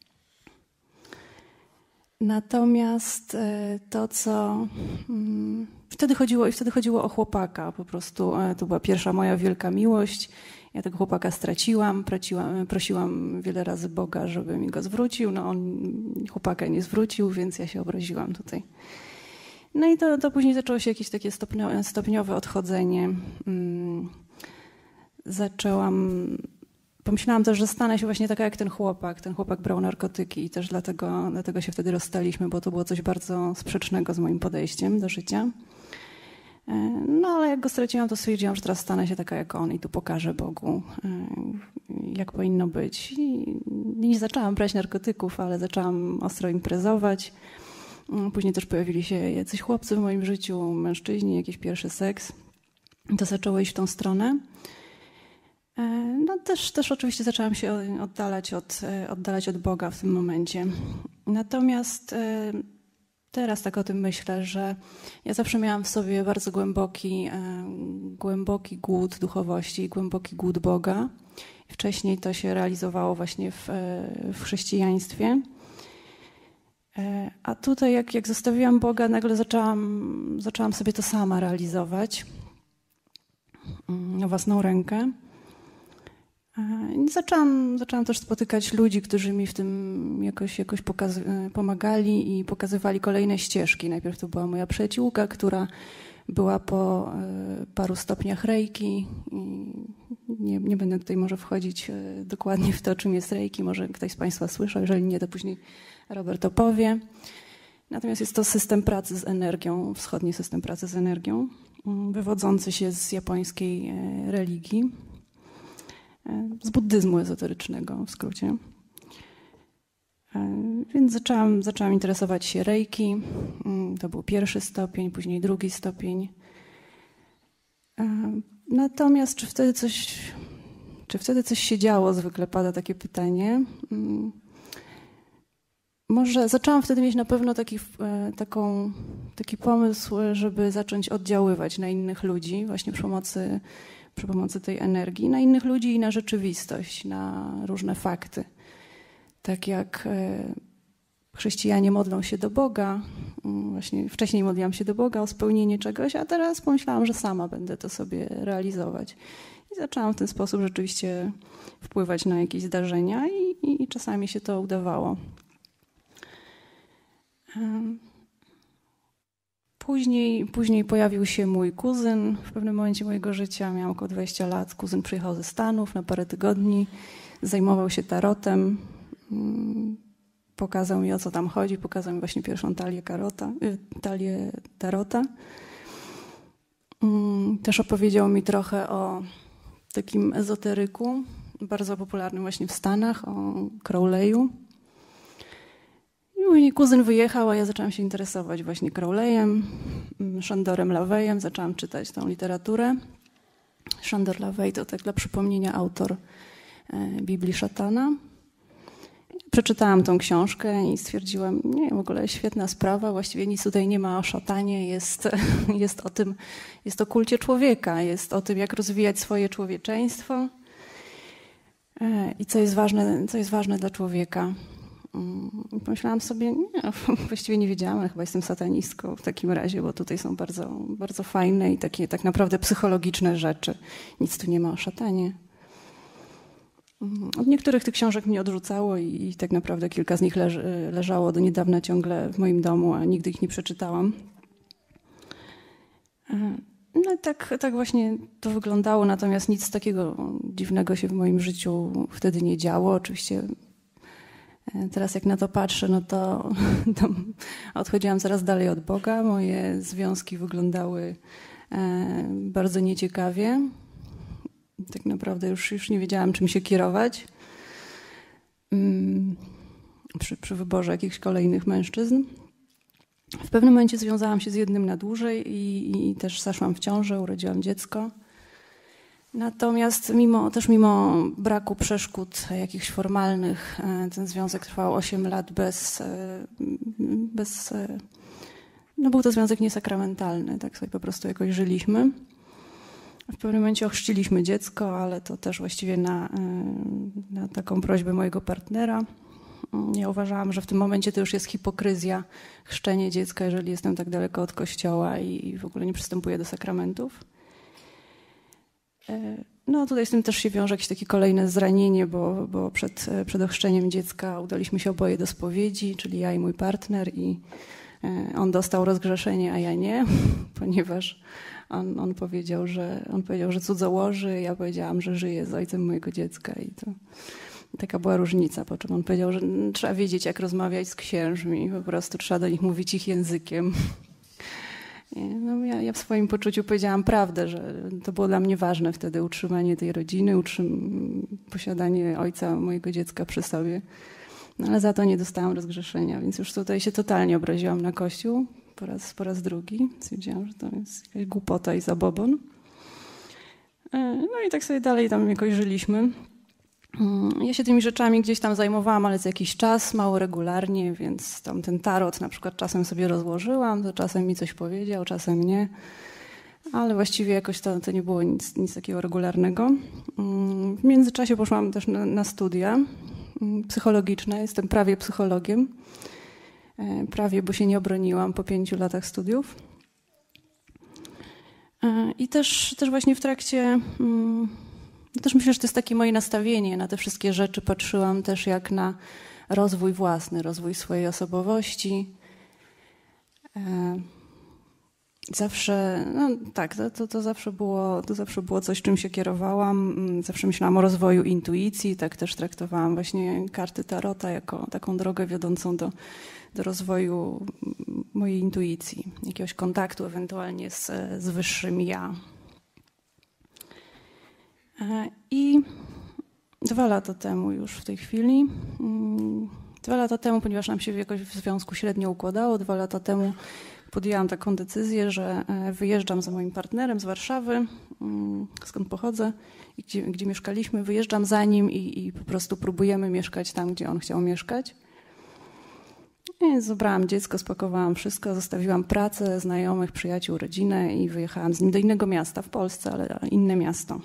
Natomiast to, co wtedy chodziło o chłopaka, po prostu to była pierwsza moja wielka miłość. Ja tego chłopaka straciłam, prosiłam wiele razy Boga, żeby mi go zwrócił. No on chłopaka nie zwrócił, więc ja się obraziłam tutaj. No i to później zaczęło się jakieś takie stopniowe odchodzenie. Pomyślałam też, że stanę się właśnie taka jak ten chłopak. Ten chłopak brał narkotyki i też dlatego się wtedy rozstaliśmy, bo to było coś bardzo sprzecznego z moim podejściem do życia. No ale jak go straciłam, to stwierdziłam, że teraz stanę się taka jak on i tu pokażę Bogu, jak powinno być. I nie zaczęłam brać narkotyków, ale zaczęłam ostro imprezować. Później też pojawili się jacyś chłopcy w moim życiu, mężczyźni, jakiś pierwszy seks. To zaczęło iść w tą stronę. No też oczywiście zaczęłam się oddalać od Boga w tym momencie. Natomiast teraz tak o tym myślę, że ja zawsze miałam w sobie bardzo głęboki głód duchowości, głęboki głód Boga. Wcześniej to się realizowało właśnie w chrześcijaństwie. A tutaj jak zostawiłam Boga, nagle zaczęłam sobie to sama realizować na własną rękę. Zaczęłam też spotykać ludzi, którzy mi w tym jakoś pomagali i pokazywali kolejne ścieżki. Najpierw to była moja przyjaciółka, która była po paru stopniach reiki. Nie będę tutaj może wchodzić dokładnie w to, czym jest reiki. Może ktoś z Państwa słyszał, jeżeli nie, to później Robert opowie. Natomiast jest to system pracy z energią, wschodni system pracy z energią, wywodzący się z japońskiej religii, z buddyzmu ezoterycznego w skrócie. Więc zaczęłam interesować się reiki. To był pierwszy stopień, później drugi stopień. Natomiast czy wtedy coś się działo? Zwykle pada takie pytanie. Może zaczęłam wtedy mieć na pewno taki pomysł, żeby zacząć oddziaływać na innych ludzi właśnie przy pomocy tej energii, na innych ludzi i na rzeczywistość, na różne fakty. Tak jak chrześcijanie modlą się do Boga, właśnie wcześniej modliłam się do Boga o spełnienie czegoś, a teraz pomyślałam, że sama będę to sobie realizować. I zaczęłam w ten sposób rzeczywiście wpływać na jakieś zdarzenia i czasami się to udawało. Później pojawił się mój kuzyn w pewnym momencie mojego życia. Miałam około 20 lat. Kuzyn przyjechał ze Stanów na parę tygodni. Zajmował się tarotem. pokazał mi, o co tam chodzi, pokazał mi właśnie pierwszą talię tarota. Też opowiedział mi trochę o takim ezoteryku, bardzo popularnym właśnie w Stanach, o Crowley'u. I mój kuzyn wyjechał, a ja zaczęłam się interesować właśnie Crowley'em, Szandorem LaVeyem, zaczęłam czytać tą literaturę. Szandor LaVey to tak dla przypomnienia autor Biblii Szatana. Przeczytałam tą książkę i stwierdziłam, nie, w ogóle świetna sprawa, właściwie nic tutaj nie ma o szatanie, jest o tym, jest o kulcie człowieka, jest o tym, jak rozwijać swoje człowieczeństwo i co jest ważne dla człowieka. I pomyślałam sobie, nie, właściwie nie wiedziałam, ale chyba jestem satanistką w takim razie, bo tutaj są bardzo, bardzo fajne i takie tak naprawdę psychologiczne rzeczy. Nic tu nie ma o szatanie. Od niektórych tych książek mnie odrzucało i tak naprawdę kilka z nich leżało do niedawna ciągle w moim domu, a nigdy ich nie przeczytałam. No tak właśnie to wyglądało, natomiast nic takiego dziwnego się w moim życiu wtedy nie działo. Oczywiście teraz jak na to patrzę, no to odchodziłam coraz dalej od Boga. Moje związki wyglądały bardzo nieciekawie. Tak naprawdę już nie wiedziałam, czym się kierować przy wyborze jakichś kolejnych mężczyzn. W pewnym momencie związałam się z jednym na dłużej i też zaszłam w ciążę, urodziłam dziecko. Natomiast mimo braku przeszkód jakichś formalnych, ten związek trwał 8 lat no był to związek niesakramentalny, tak sobie po prostu jakoś żyliśmy. W pewnym momencie ochrzciliśmy dziecko, ale to też właściwie na taką prośbę mojego partnera. Ja uważałam, że w tym momencie to już jest hipokryzja chrzczenie dziecka, jeżeli jestem tak daleko od kościoła i w ogóle nie przystępuję do sakramentów. No tutaj z tym też się wiąże jakieś takie kolejne zranienie, bo przed ochrzczeniem dziecka udaliśmy się oboje do spowiedzi, czyli ja i mój partner, i on dostał rozgrzeszenie, a ja nie, ponieważ on powiedział, że cudzołoży, ja powiedziałam, że żyje z ojcem mojego dziecka i to taka była różnica, po czym on powiedział, że trzeba wiedzieć, jak rozmawiać z księżmi, po prostu trzeba do nich mówić ich językiem. No, ja w swoim poczuciu powiedziałam prawdę, że to było dla mnie ważne wtedy, utrzymanie tej rodziny, posiadanie ojca mojego dziecka przy sobie. No, ale za to nie dostałam rozgrzeszenia, więc już tutaj się totalnie obraziłam na Kościół po raz drugi. Stwierdziłam, że to jest jakaś głupota i zabobon. No i tak sobie dalej tam jakoś żyliśmy. Ja się tymi rzeczami gdzieś tam zajmowałam, ale co jakiś czas, mało regularnie, więc tam ten tarot na przykład czasem sobie rozłożyłam, to czasem mi coś powiedział, czasem nie. Ale właściwie jakoś to nie było nic takiego regularnego. W międzyczasie poszłam też na studia psychologiczne. Jestem prawie psychologiem. Prawie, bo się nie obroniłam po 5 latach studiów. I też właśnie w trakcie... Też myślę, że to jest takie moje nastawienie na te wszystkie rzeczy. Patrzyłam też jak na rozwój własny, rozwój swojej osobowości. Zawsze, no tak, to zawsze było coś, czym się kierowałam. Zawsze myślałam o rozwoju intuicji, tak też traktowałam właśnie karty tarota jako taką drogę wiodącą do rozwoju mojej intuicji, jakiegoś kontaktu ewentualnie z wyższym ja. I 2 lata temu już w tej chwili, 2 lata temu, ponieważ nam się jakoś w związku średnio układało, 2 lata temu podjęłam taką decyzję, że wyjeżdżam za moim partnerem z Warszawy, skąd pochodzę i gdzie mieszkaliśmy. Wyjeżdżam za nim i po prostu próbujemy mieszkać tam, gdzie on chciał mieszkać. I zabrałam dziecko, spakowałam wszystko, zostawiłam pracę, znajomych, przyjaciół, rodzinę i wyjechałam z nim do innego miasta w Polsce, ale inne miasto.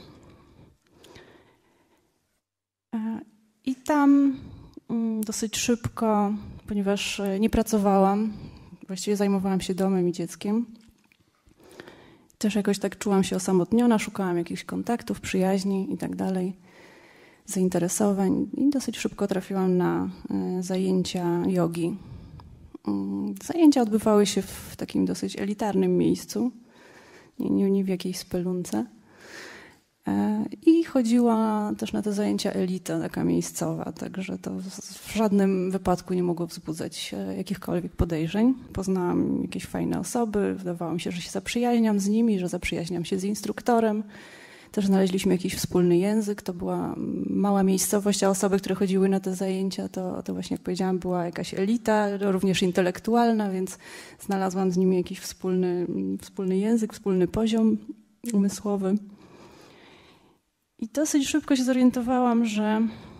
I tam dosyć szybko, ponieważ nie pracowałam, właściwie zajmowałam się domem i dzieckiem. Też jakoś tak czułam się osamotniona, szukałam jakichś kontaktów, przyjaźni i tak dalej, zainteresowań i dosyć szybko trafiłam na zajęcia jogi. Zajęcia odbywały się w takim dosyć elitarnym miejscu, nie w jakiejś spelunce. I chodziła też na te zajęcia elita, taka miejscowa, także to w żadnym wypadku nie mogło wzbudzać jakichkolwiek podejrzeń. Poznałam jakieś fajne osoby, wydawało mi się, że się zaprzyjaźniam z nimi, że zaprzyjaźniam się z instruktorem. Też znaleźliśmy jakiś wspólny język, to była mała miejscowość, a osoby, które chodziły na te zajęcia, to właśnie jak powiedziałam, była jakaś elita, również intelektualna, więc znalazłam z nimi jakiś wspólny język, wspólny poziom umysłowy. I dosyć szybko się zorientowałam, że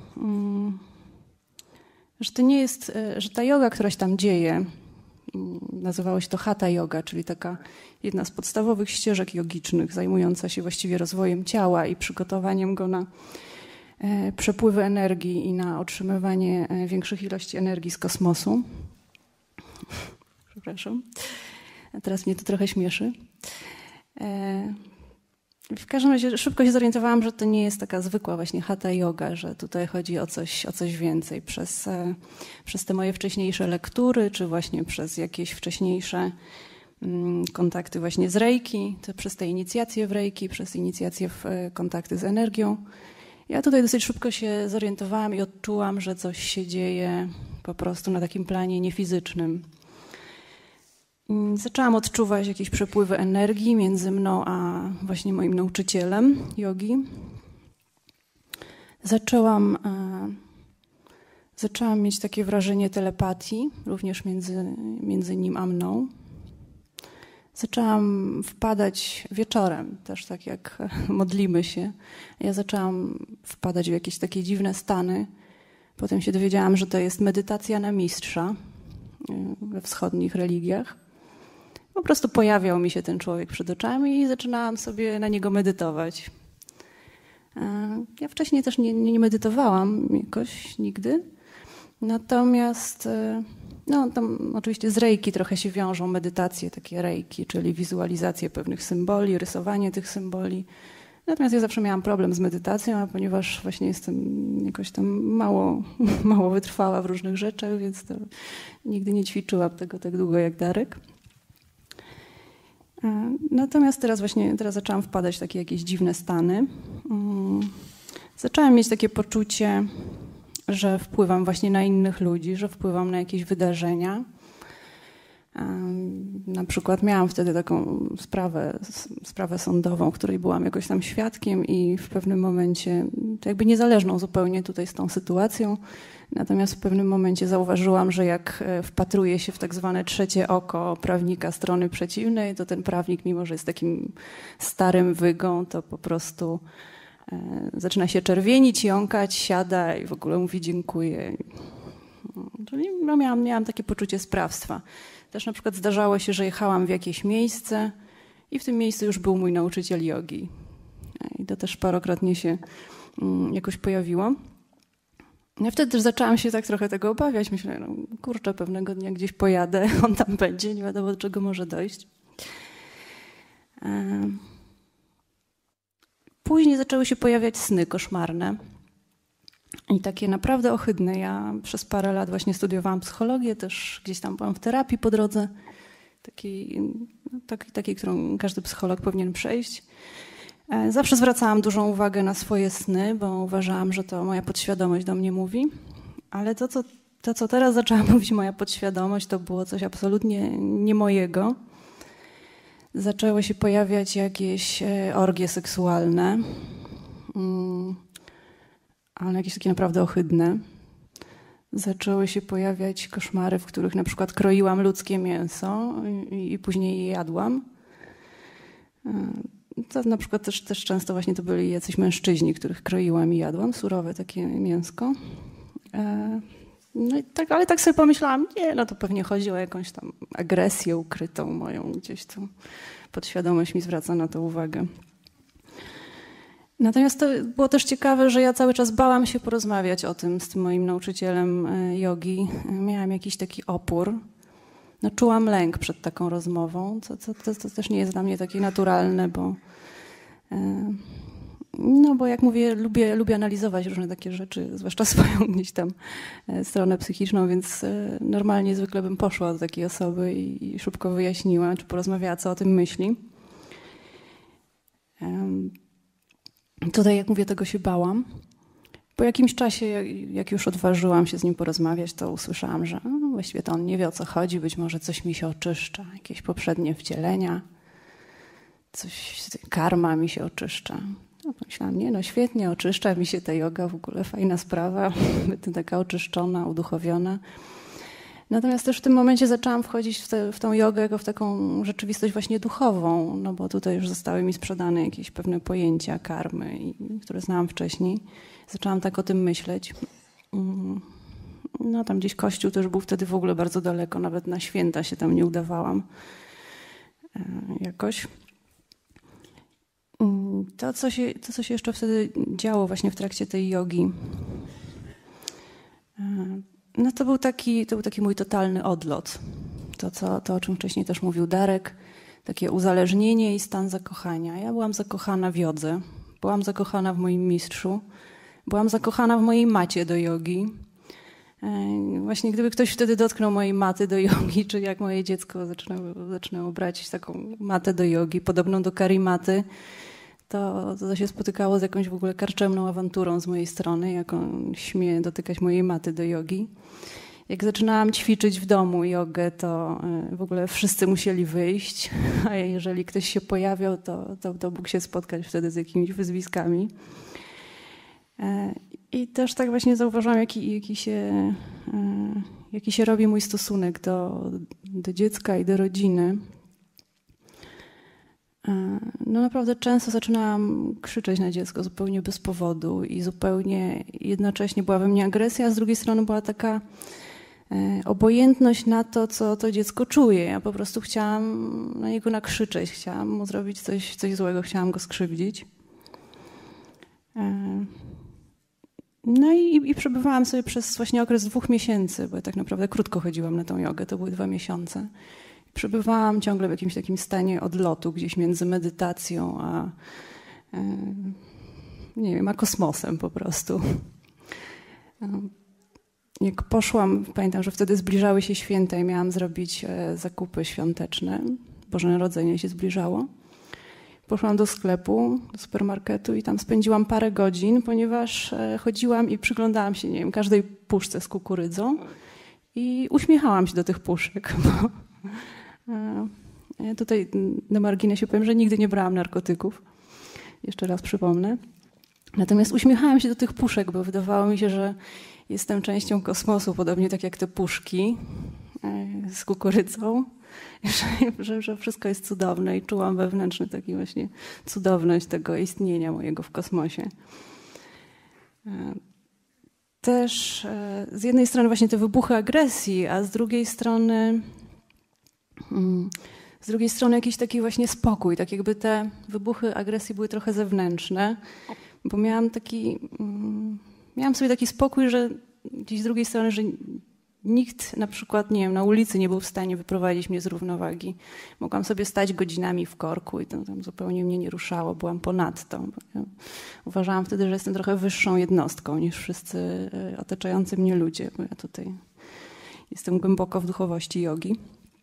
to nie jest, że ta joga, która się tam dzieje, nazywało się to hatha yoga, czyli taka jedna z podstawowych ścieżek jogicznych, zajmująca się właściwie rozwojem ciała i przygotowaniem go na przepływy energii i na otrzymywanie większych ilości energii z kosmosu. Przepraszam. A teraz mnie to trochę śmieszy. W każdym razie szybko się zorientowałam, że to nie jest taka zwykła właśnie hatha yoga, że tutaj chodzi o coś więcej. Przez te moje wcześniejsze lektury, czy właśnie przez jakieś wcześniejsze kontakty właśnie z Reiki, to przez te inicjacje w Reiki, przez inicjacje w kontakty z energią. Ja tutaj dosyć szybko się zorientowałam i odczułam, że coś się dzieje po prostu na takim planie niefizycznym. Zaczęłam odczuwać jakieś przepływy energii między mną a właśnie moim nauczycielem jogi. Zaczęłam mieć takie wrażenie telepatii, również między nim a mną. Zaczęłam wpadać wieczorem, też tak jak modlimy się. Ja zaczęłam wpadać w jakieś takie dziwne stany. Potem się dowiedziałam, że to jest medytacja na mistrza we wschodnich religiach. Po prostu pojawiał mi się ten człowiek przed oczami i zaczynałam sobie na niego medytować. Ja wcześniej też nie medytowałam jakoś nigdy. Natomiast tam oczywiście z reiki trochę się wiążą medytacje takie reiki, czyli wizualizacje pewnych symboli, rysowanie tych symboli. Natomiast ja zawsze miałam problem z medytacją, a ponieważ właśnie jestem jakoś tam mało wytrwała w różnych rzeczach, więc to nigdy nie ćwiczyłam tego tak długo jak Darek. Natomiast teraz zaczęłam wpadać w takie jakieś dziwne stany. Zaczęłam mieć takie poczucie, że wpływam właśnie na innych ludzi, że wpływam na jakieś wydarzenia. Na przykład miałam wtedy taką sprawę sądową, w której byłam jakoś tam świadkiem i w pewnym momencie, to jakby niezależną zupełnie tutaj z tą sytuacją, natomiast w pewnym momencie zauważyłam, że jak wpatruję się w tak zwane trzecie oko prawnika strony przeciwnej, to ten prawnik, mimo że jest takim starym wygą, to po prostu zaczyna się czerwienić, jąkać, siada i w ogóle mówi dziękuję. Czyli miałam takie poczucie sprawstwa. Też na przykład zdarzało się, że jechałam w jakieś miejsce i w tym miejscu już był mój nauczyciel jogi. I to też parokrotnie się jakoś pojawiło. Ja wtedy też zaczęłam się tak trochę tego obawiać. Myślę, kurczę, pewnego dnia gdzieś pojadę, on tam będzie, nie wiadomo do czego może dojść. Później zaczęły się pojawiać sny koszmarne. I takie naprawdę ohydne. Ja przez parę lat właśnie studiowałam psychologię, też gdzieś tam byłam w terapii po drodze, takiej, którą każdy psycholog powinien przejść. Zawsze zwracałam dużą uwagę na swoje sny, bo uważałam, że to moja podświadomość do mnie mówi. Ale to, co teraz zaczęła mówić moja podświadomość, to było coś absolutnie nie mojego. Zaczęły się pojawiać jakieś orgie seksualne, ale jakieś takie naprawdę ohydne. Zaczęły się pojawiać koszmary, w których na przykład kroiłam ludzkie mięso i później je jadłam. To na przykład też często właśnie to byli jacyś mężczyźni, których kroiłam i jadłam, surowe takie mięsko. No i tak, ale tak sobie pomyślałam, to pewnie chodzi o jakąś tam agresję ukrytą moją, gdzieś tu podświadomość mi zwraca na to uwagę. Natomiast to było też ciekawe, że ja cały czas bałam się porozmawiać o tym z tym moim nauczycielem jogi. Miałam jakiś taki opór. Czułam lęk przed taką rozmową, co też nie jest dla mnie takie naturalne, bo jak mówię, lubię analizować różne takie rzeczy, zwłaszcza swoją gdzieś tam stronę psychiczną, więc normalnie zwykle bym poszła do takiej osoby i szybko wyjaśniła, czy porozmawiała, co o tym myśli. Tutaj, jak mówię, tego się bałam. Po jakimś czasie, jak już odważyłam się z nim porozmawiać, to usłyszałam, że właściwie to on nie wie, o co chodzi, być może coś mi się oczyszcza, jakieś poprzednie wcielenia, coś, karma mi się oczyszcza. No, pomyślałam, nie no świetnie, oczyszcza mi się ta joga, w ogóle fajna sprawa, będę taka oczyszczona, uduchowiona. Natomiast też w tym momencie zaczęłam wchodzić w tą jogę jako w taką rzeczywistość właśnie duchową, no bo tutaj już zostały mi sprzedane jakieś pewne pojęcia karmy, które znałam wcześniej. Zaczęłam tak o tym myśleć. No tam gdzieś Kościół też był wtedy w ogóle bardzo daleko, nawet na święta się tam nie udawałam jakoś. To, co się jeszcze wtedy działo właśnie w trakcie tej jogi, no to był taki mój totalny odlot. To, o czym wcześniej też mówił Darek, takie uzależnienie i stan zakochania. Ja byłam zakochana w jodze, byłam zakochana w moim mistrzu, byłam zakochana w mojej macie do jogi. Właśnie gdyby ktoś wtedy dotknął mojej maty do jogi, czy jak moje dziecko zaczynało brać taką matę do jogi, podobną do karimaty, to się spotykało z jakąś w ogóle karczemną awanturą z mojej strony, jak on śmie dotykać mojej maty do jogi. Jak zaczynałam ćwiczyć w domu jogę, to w ogóle wszyscy musieli wyjść, a jeżeli ktoś się pojawiał, to mógł się spotkać wtedy z jakimiś wyzwiskami. I też tak właśnie zauważyłam, jaki się robi mój stosunek do dziecka i do rodziny. No naprawdę często zaczynałam krzyczeć na dziecko zupełnie bez powodu i zupełnie jednocześnie była we mnie agresja, a z drugiej strony była taka obojętność na to, co to dziecko czuje. Ja po prostu chciałam na niego nakrzyczeć, chciałam mu zrobić coś złego, chciałam go skrzywdzić. No i przebywałam sobie przez właśnie okres 2 miesięcy, bo ja tak naprawdę krótko chodziłam na tą jogę, to były 2 miesiące. Przebywałam ciągle w jakimś takim stanie odlotu, gdzieś między medytacją nie wiem, a kosmosem po prostu. Jak poszłam, pamiętam, że wtedy zbliżały się święta i miałam zrobić zakupy świąteczne. Boże Narodzenie się zbliżało. Poszłam do sklepu, do supermarketu i tam spędziłam parę godzin, ponieważ chodziłam i przyglądałam się, nie wiem, każdej puszce z kukurydzą i uśmiechałam się do tych puszek. Ja tutaj na marginesie powiem, że nigdy nie brałam narkotyków. Jeszcze raz przypomnę. Natomiast uśmiechałam się do tych puszek, bo wydawało mi się, że jestem częścią kosmosu, podobnie tak jak te puszki z kukurydzą. Że wszystko jest cudowne i czułam wewnętrzny taki właśnie cudowność tego istnienia mojego w kosmosie. Też z jednej strony właśnie te wybuchy agresji, a z drugiej strony jakiś taki właśnie spokój, tak jakby te wybuchy agresji były trochę zewnętrzne, bo miałam sobie taki spokój, że gdzieś z drugiej strony, że nikt na przykład, nie wiem, na ulicy nie był w stanie wyprowadzić mnie z równowagi. Mogłam sobie stać godzinami w korku i to tam zupełnie mnie nie ruszało. Byłam ponadto. Ja uważałam wtedy, że jestem trochę wyższą jednostką niż wszyscy otaczający mnie ludzie, bo ja tutaj jestem głęboko w duchowości jogi.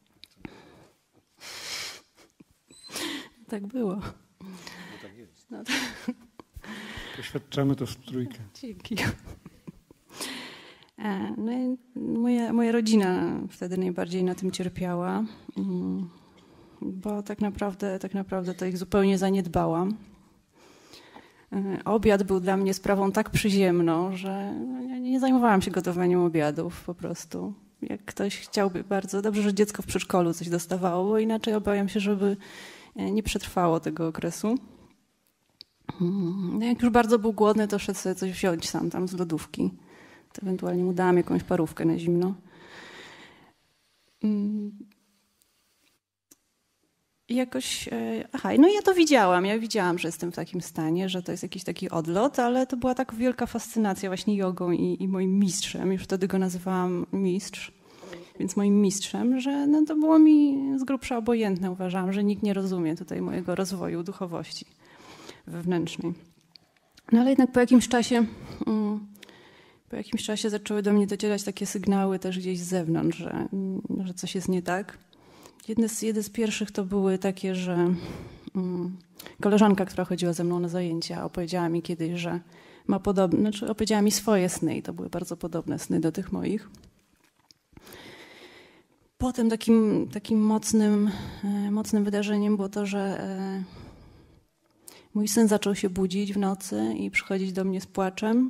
Tak było. No to...
Doświadczamy to w trójkę.
Dzięki. No i moja rodzina wtedy najbardziej na tym cierpiała, bo tak naprawdę to ich zupełnie zaniedbałam. Obiad był dla mnie sprawą tak przyziemną, że nie zajmowałam się gotowaniem obiadów po prostu. Jak ktoś chciałby bardzo, dobrze, że dziecko w przedszkolu coś dostawało, bo inaczej obawiam się, żeby nie przetrwało tego okresu. Jak już bardzo był głodny, to szedł sobie coś wziąć sam tam z lodówki. To ewentualnie mu dałam jakąś parówkę na zimno. I jakoś, no ja to widziałam. Ja widziałam, że jestem w takim stanie, że to jest jakiś taki odlot, ale to była tak wielka fascynacja właśnie jogą i moim mistrzem. Już wtedy go nazywałam mistrz, więc moim mistrzem, że no to było mi z grubsza obojętne. Uważałam, że nikt nie rozumie tutaj mojego rozwoju duchowości wewnętrznej. No ale jednak po jakimś czasie zaczęły do mnie docierać takie sygnały też gdzieś z zewnątrz, że coś jest nie tak. Jeden z pierwszych to były takie, że koleżanka, która chodziła ze mną na zajęcia, opowiedziała mi kiedyś, że ma podobne, znaczy opowiedziała mi swoje sny i to były bardzo podobne sny do tych moich. Potem takim mocnym wydarzeniem było to, że mój syn zaczął się budzić w nocy i przychodzić do mnie z płaczem.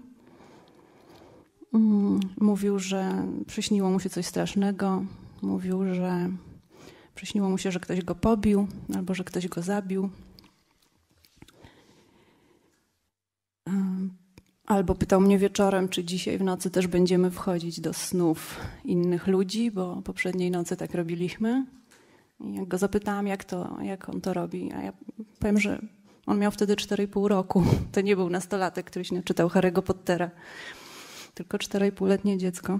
Mówił, że przyśniło mu się coś strasznego. Mówił, że przyśniło mu się, że ktoś go pobił albo że ktoś go zabił. Albo pytał mnie wieczorem, czy dzisiaj w nocy też będziemy wchodzić do snów innych ludzi, bo poprzedniej nocy tak robiliśmy. I jak go zapytałam, jak on to robi, a ja powiem, że on miał wtedy 4,5 roku. To nie był nastolatek, który się czytał Harry'ego Pottera, tylko 4,5-letnie dziecko.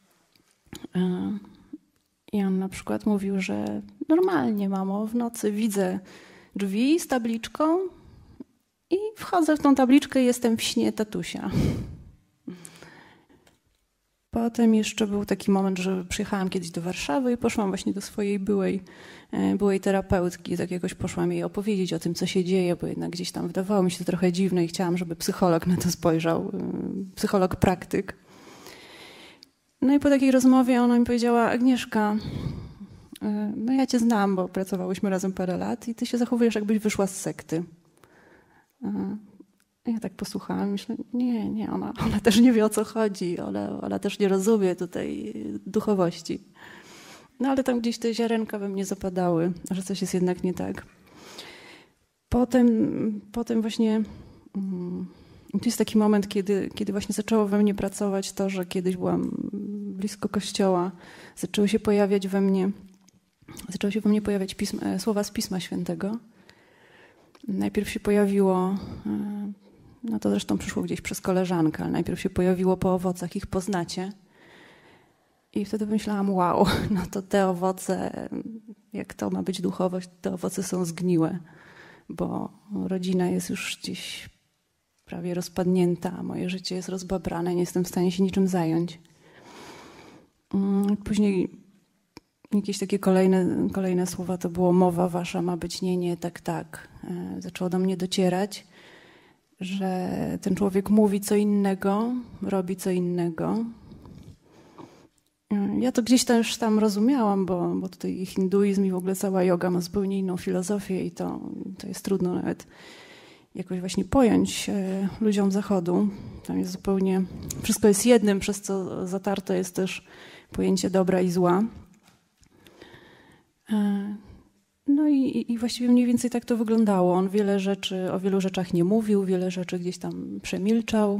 I on na przykład mówił, że normalnie, mamo, w nocy widzę drzwi z tabliczką i wchodzę w tą tabliczkę i jestem w śnie tatusia. Potem jeszcze był taki moment, że przyjechałam kiedyś do Warszawy i poszłam właśnie do swojej byłej terapeutki. Tak jakoś poszłam jej opowiedzieć o tym, co się dzieje, bo jednak gdzieś tam wydawało mi się to trochę dziwne i chciałam, żeby psycholog na to spojrzał, psycholog praktyk. No i po takiej rozmowie ona mi powiedziała: Agnieszka, no ja cię znam, bo pracowałyśmy razem parę lat i ty się zachowujesz, jakbyś wyszła z sekty. Ja tak posłuchałam i myślę, nie, ona też nie wie, o co chodzi, ona też nie rozumie tutaj duchowości. No ale tam gdzieś te ziarenka we mnie zapadały, że coś jest jednak nie tak. Potem właśnie to jest taki moment, kiedy właśnie zaczęło we mnie pracować to, że kiedyś byłam blisko kościoła, zaczęły się we mnie pojawiać słowa z Pisma Świętego. Najpierw się pojawiło, no to zresztą przyszło gdzieś przez koleżankę, ale najpierw się pojawiło: po owocach ich poznacie. I wtedy pomyślałam: wow, no to te owoce, jak to ma być duchowość, te owoce są zgniłe, bo rodzina jest już gdzieś prawie rozpadnięta, moje życie jest rozbabrane, nie jestem w stanie się niczym zająć. Później jakieś takie kolejne słowa to było: mowa wasza ma być nie, tak. Zaczęło do mnie docierać, że ten człowiek mówi co innego, robi co innego. Ja to gdzieś też tam rozumiałam, bo tutaj hinduizm i w ogóle cała joga ma zupełnie inną filozofię i to jest trudno nawet jakoś właśnie pojąć ludziom zachodu. Tam jest zupełnie, wszystko jest jednym, przez co zatarte jest też pojęcie dobra i zła. No i właściwie mniej więcej tak to wyglądało. On o wielu rzeczach nie mówił, wiele rzeczy gdzieś tam przemilczał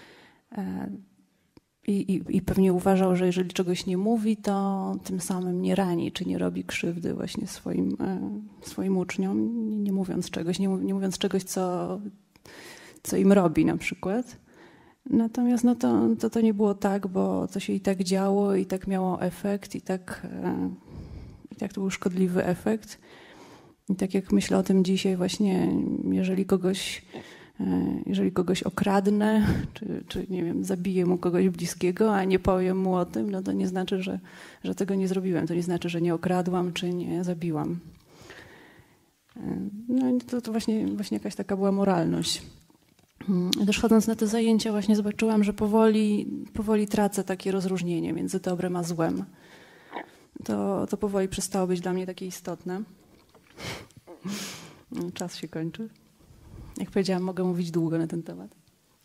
i pewnie uważał, że jeżeli czegoś nie mówi, to tym samym nie rani, czy nie robi krzywdy właśnie swoim uczniom, nie mówiąc czegoś, co im robi na przykład. Natomiast no to nie było tak, bo to się i tak działo, i tak miało efekt, i tak to był szkodliwy efekt. I tak jak myślę o tym dzisiaj właśnie, jeżeli kogoś okradnę, czy nie wiem, zabiję mu kogoś bliskiego, a nie powiem mu o tym, no to nie znaczy, że tego nie zrobiłem. To nie znaczy, że nie okradłam, czy nie zabiłam. No i to właśnie jakaś taka była moralność. Też chodząc na te zajęcia właśnie zobaczyłam, że powoli tracę takie rozróżnienie między dobrem a złem. To powoli przestało być dla mnie takie istotne. Czas się kończy. Jak powiedziałam, mogę mówić długo na ten temat.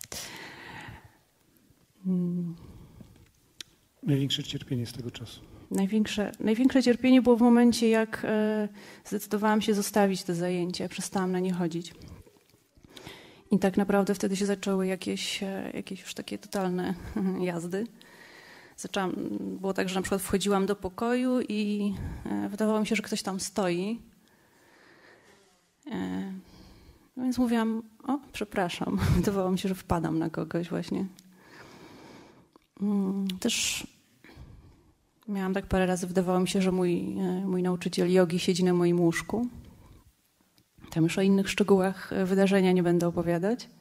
Największe cierpienie z tego czasu?
Największe cierpienie było w momencie, jak zdecydowałam się zostawić te zajęcia. Przestałam na nie chodzić. I tak naprawdę wtedy się zaczęły jakieś już takie totalne jazdy. Było tak, że na przykład wchodziłam do pokoju i wydawało mi się, że ktoś tam stoi. Więc mówiłam: o, przepraszam. Wydawało mi się, że wpadam na kogoś właśnie. Też miałam tak parę razy, wydawało mi się, że mój nauczyciel jogi siedzi na moim łóżku. Tam już o innych szczegółach wydarzenia nie będę opowiadać.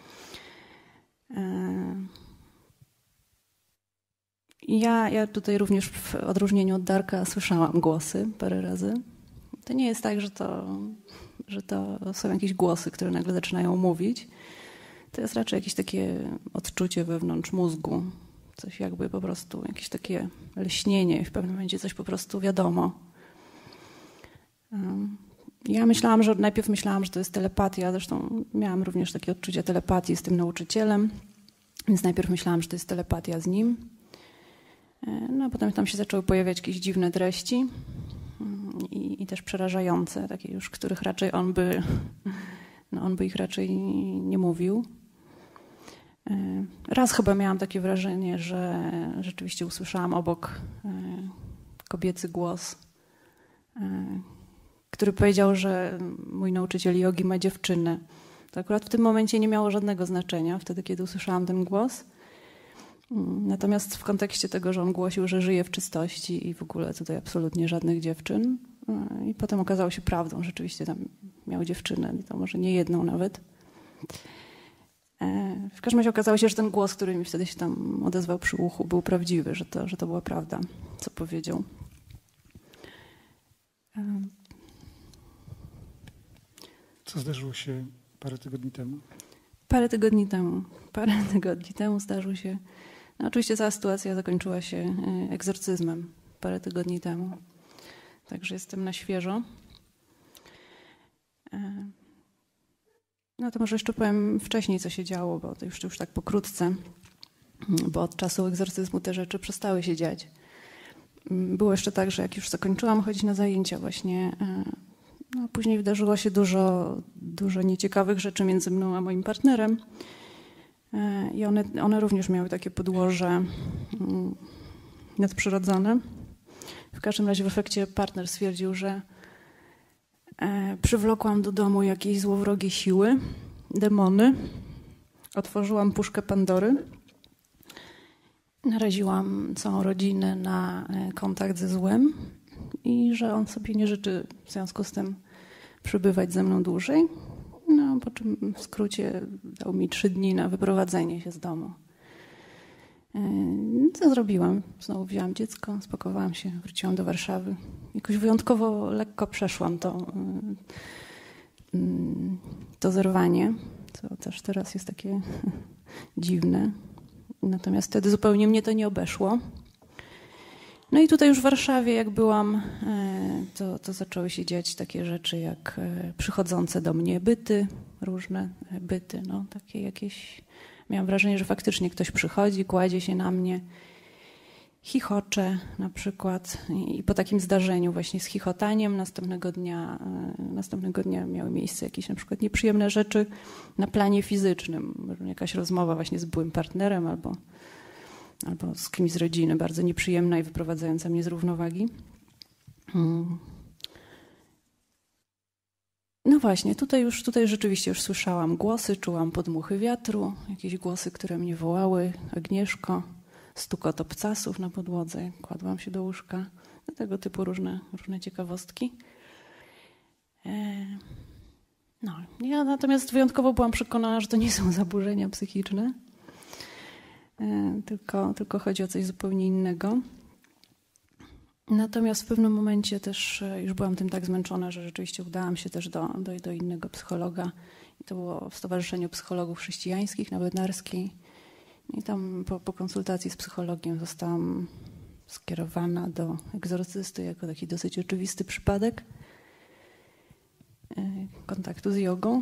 Ja tutaj również w odróżnieniu od Darka słyszałam głosy parę razy. To nie jest tak, że to są jakieś głosy, które nagle zaczynają mówić. To jest raczej jakieś takie odczucie wewnątrz mózgu. Coś jakby po prostu, jakieś takie lśnienie i w pewnym momencie coś po prostu wiadomo. Ja najpierw myślałam, że to jest telepatia, zresztą miałam również takie odczucie telepatii z tym nauczycielem, więc najpierw myślałam, że to jest telepatia z nim. No a potem tam się zaczęły pojawiać jakieś dziwne treści i też przerażające, takie już, których raczej on by ich raczej nie mówił. Raz chyba miałam takie wrażenie, że rzeczywiście usłyszałam obok kobiecy głos, który powiedział, że mój nauczyciel jogi ma dziewczynę. To akurat w tym momencie nie miało żadnego znaczenia, wtedy kiedy usłyszałam ten głos. Natomiast w kontekście tego, że on głosił, że żyje w czystości i w ogóle tutaj absolutnie żadnych dziewczyn. I potem okazało się prawdą, rzeczywiście tam miał dziewczynę, i to może nie jedną nawet. W każdym razie okazało się, że ten głos, który mi wtedy się tam odezwał przy uchu, był prawdziwy, że to była prawda, co powiedział.
Co zdarzyło się parę tygodni temu?
Parę tygodni temu zdarzył się. No oczywiście cała sytuacja zakończyła się egzorcyzmem parę tygodni temu. Także jestem na świeżo. No to może jeszcze powiem wcześniej, co się działo, bo to już tak pokrótce, bo od czasu egzorcyzmu te rzeczy przestały się dziać. Było jeszcze tak, że jak już zakończyłam chodzić na zajęcia właśnie, no później wydarzyło się dużo nieciekawych rzeczy między mną a moim partnerem. I one również miały takie podłoże nadprzyrodzone. W każdym razie w efekcie partner stwierdził, że przywlokłam do domu jakieś złowrogie siły, demony. Otworzyłam puszkę Pandory. Naraziłam całą rodzinę na kontakt ze złem i że on sobie nie życzy w związku z tym przebywać ze mną dłużej. No, po czym w skrócie dał mi 3 dni na wyprowadzenie się z domu. Co zrobiłam? Znowu wzięłam dziecko, spakowałam się, wróciłam do Warszawy. Jakoś wyjątkowo lekko przeszłam to zerwanie, co też teraz jest takie dziwne. Natomiast wtedy zupełnie mnie to nie obeszło. No i tutaj już w Warszawie, jak byłam, to zaczęły się dziać takie rzeczy jak przychodzące do mnie byty, różne byty, no takie jakieś. Miałam wrażenie, że faktycznie ktoś przychodzi, kładzie się na mnie, chichocze na przykład i po takim zdarzeniu właśnie z chichotaniem następnego dnia miały miejsce jakieś na przykład nieprzyjemne rzeczy na planie fizycznym, jakaś rozmowa właśnie z byłym partnerem albo z kimś z rodziny, bardzo nieprzyjemna i wyprowadzająca mnie z równowagi. No właśnie, tutaj rzeczywiście już słyszałam głosy, czułam podmuchy wiatru, jakieś głosy, które mnie wołały, Agnieszko, stukot obcasów na podłodze, kładłam się do łóżka, tego typu różne ciekawostki. No, ja natomiast wyjątkowo byłam przekonana, że to nie są zaburzenia psychiczne, tylko chodzi o coś zupełnie innego. Natomiast w pewnym momencie też już byłam tym tak zmęczona, że rzeczywiście udałam się też do innego psychologa. I to było w Stowarzyszeniu Psychologów Chrześcijańskich na Bednarskiej. I tam po konsultacji z psychologiem zostałam skierowana do egzorcysty jako taki dosyć oczywisty przypadek kontaktu z jogą.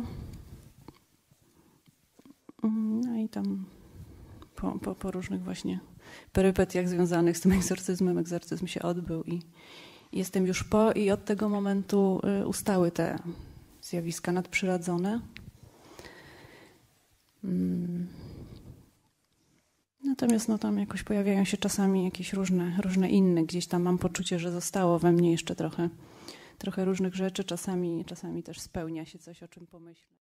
No i tam po różnych właśnie perypetiach związanych z tym egzorcyzm się odbył i jestem już i od tego momentu ustały te zjawiska nadprzyrodzone. Natomiast no, tam jakoś pojawiają się czasami jakieś różne inne. Gdzieś tam mam poczucie, że zostało we mnie jeszcze trochę różnych rzeczy. Czasami też spełnia się coś, o czym pomyślę.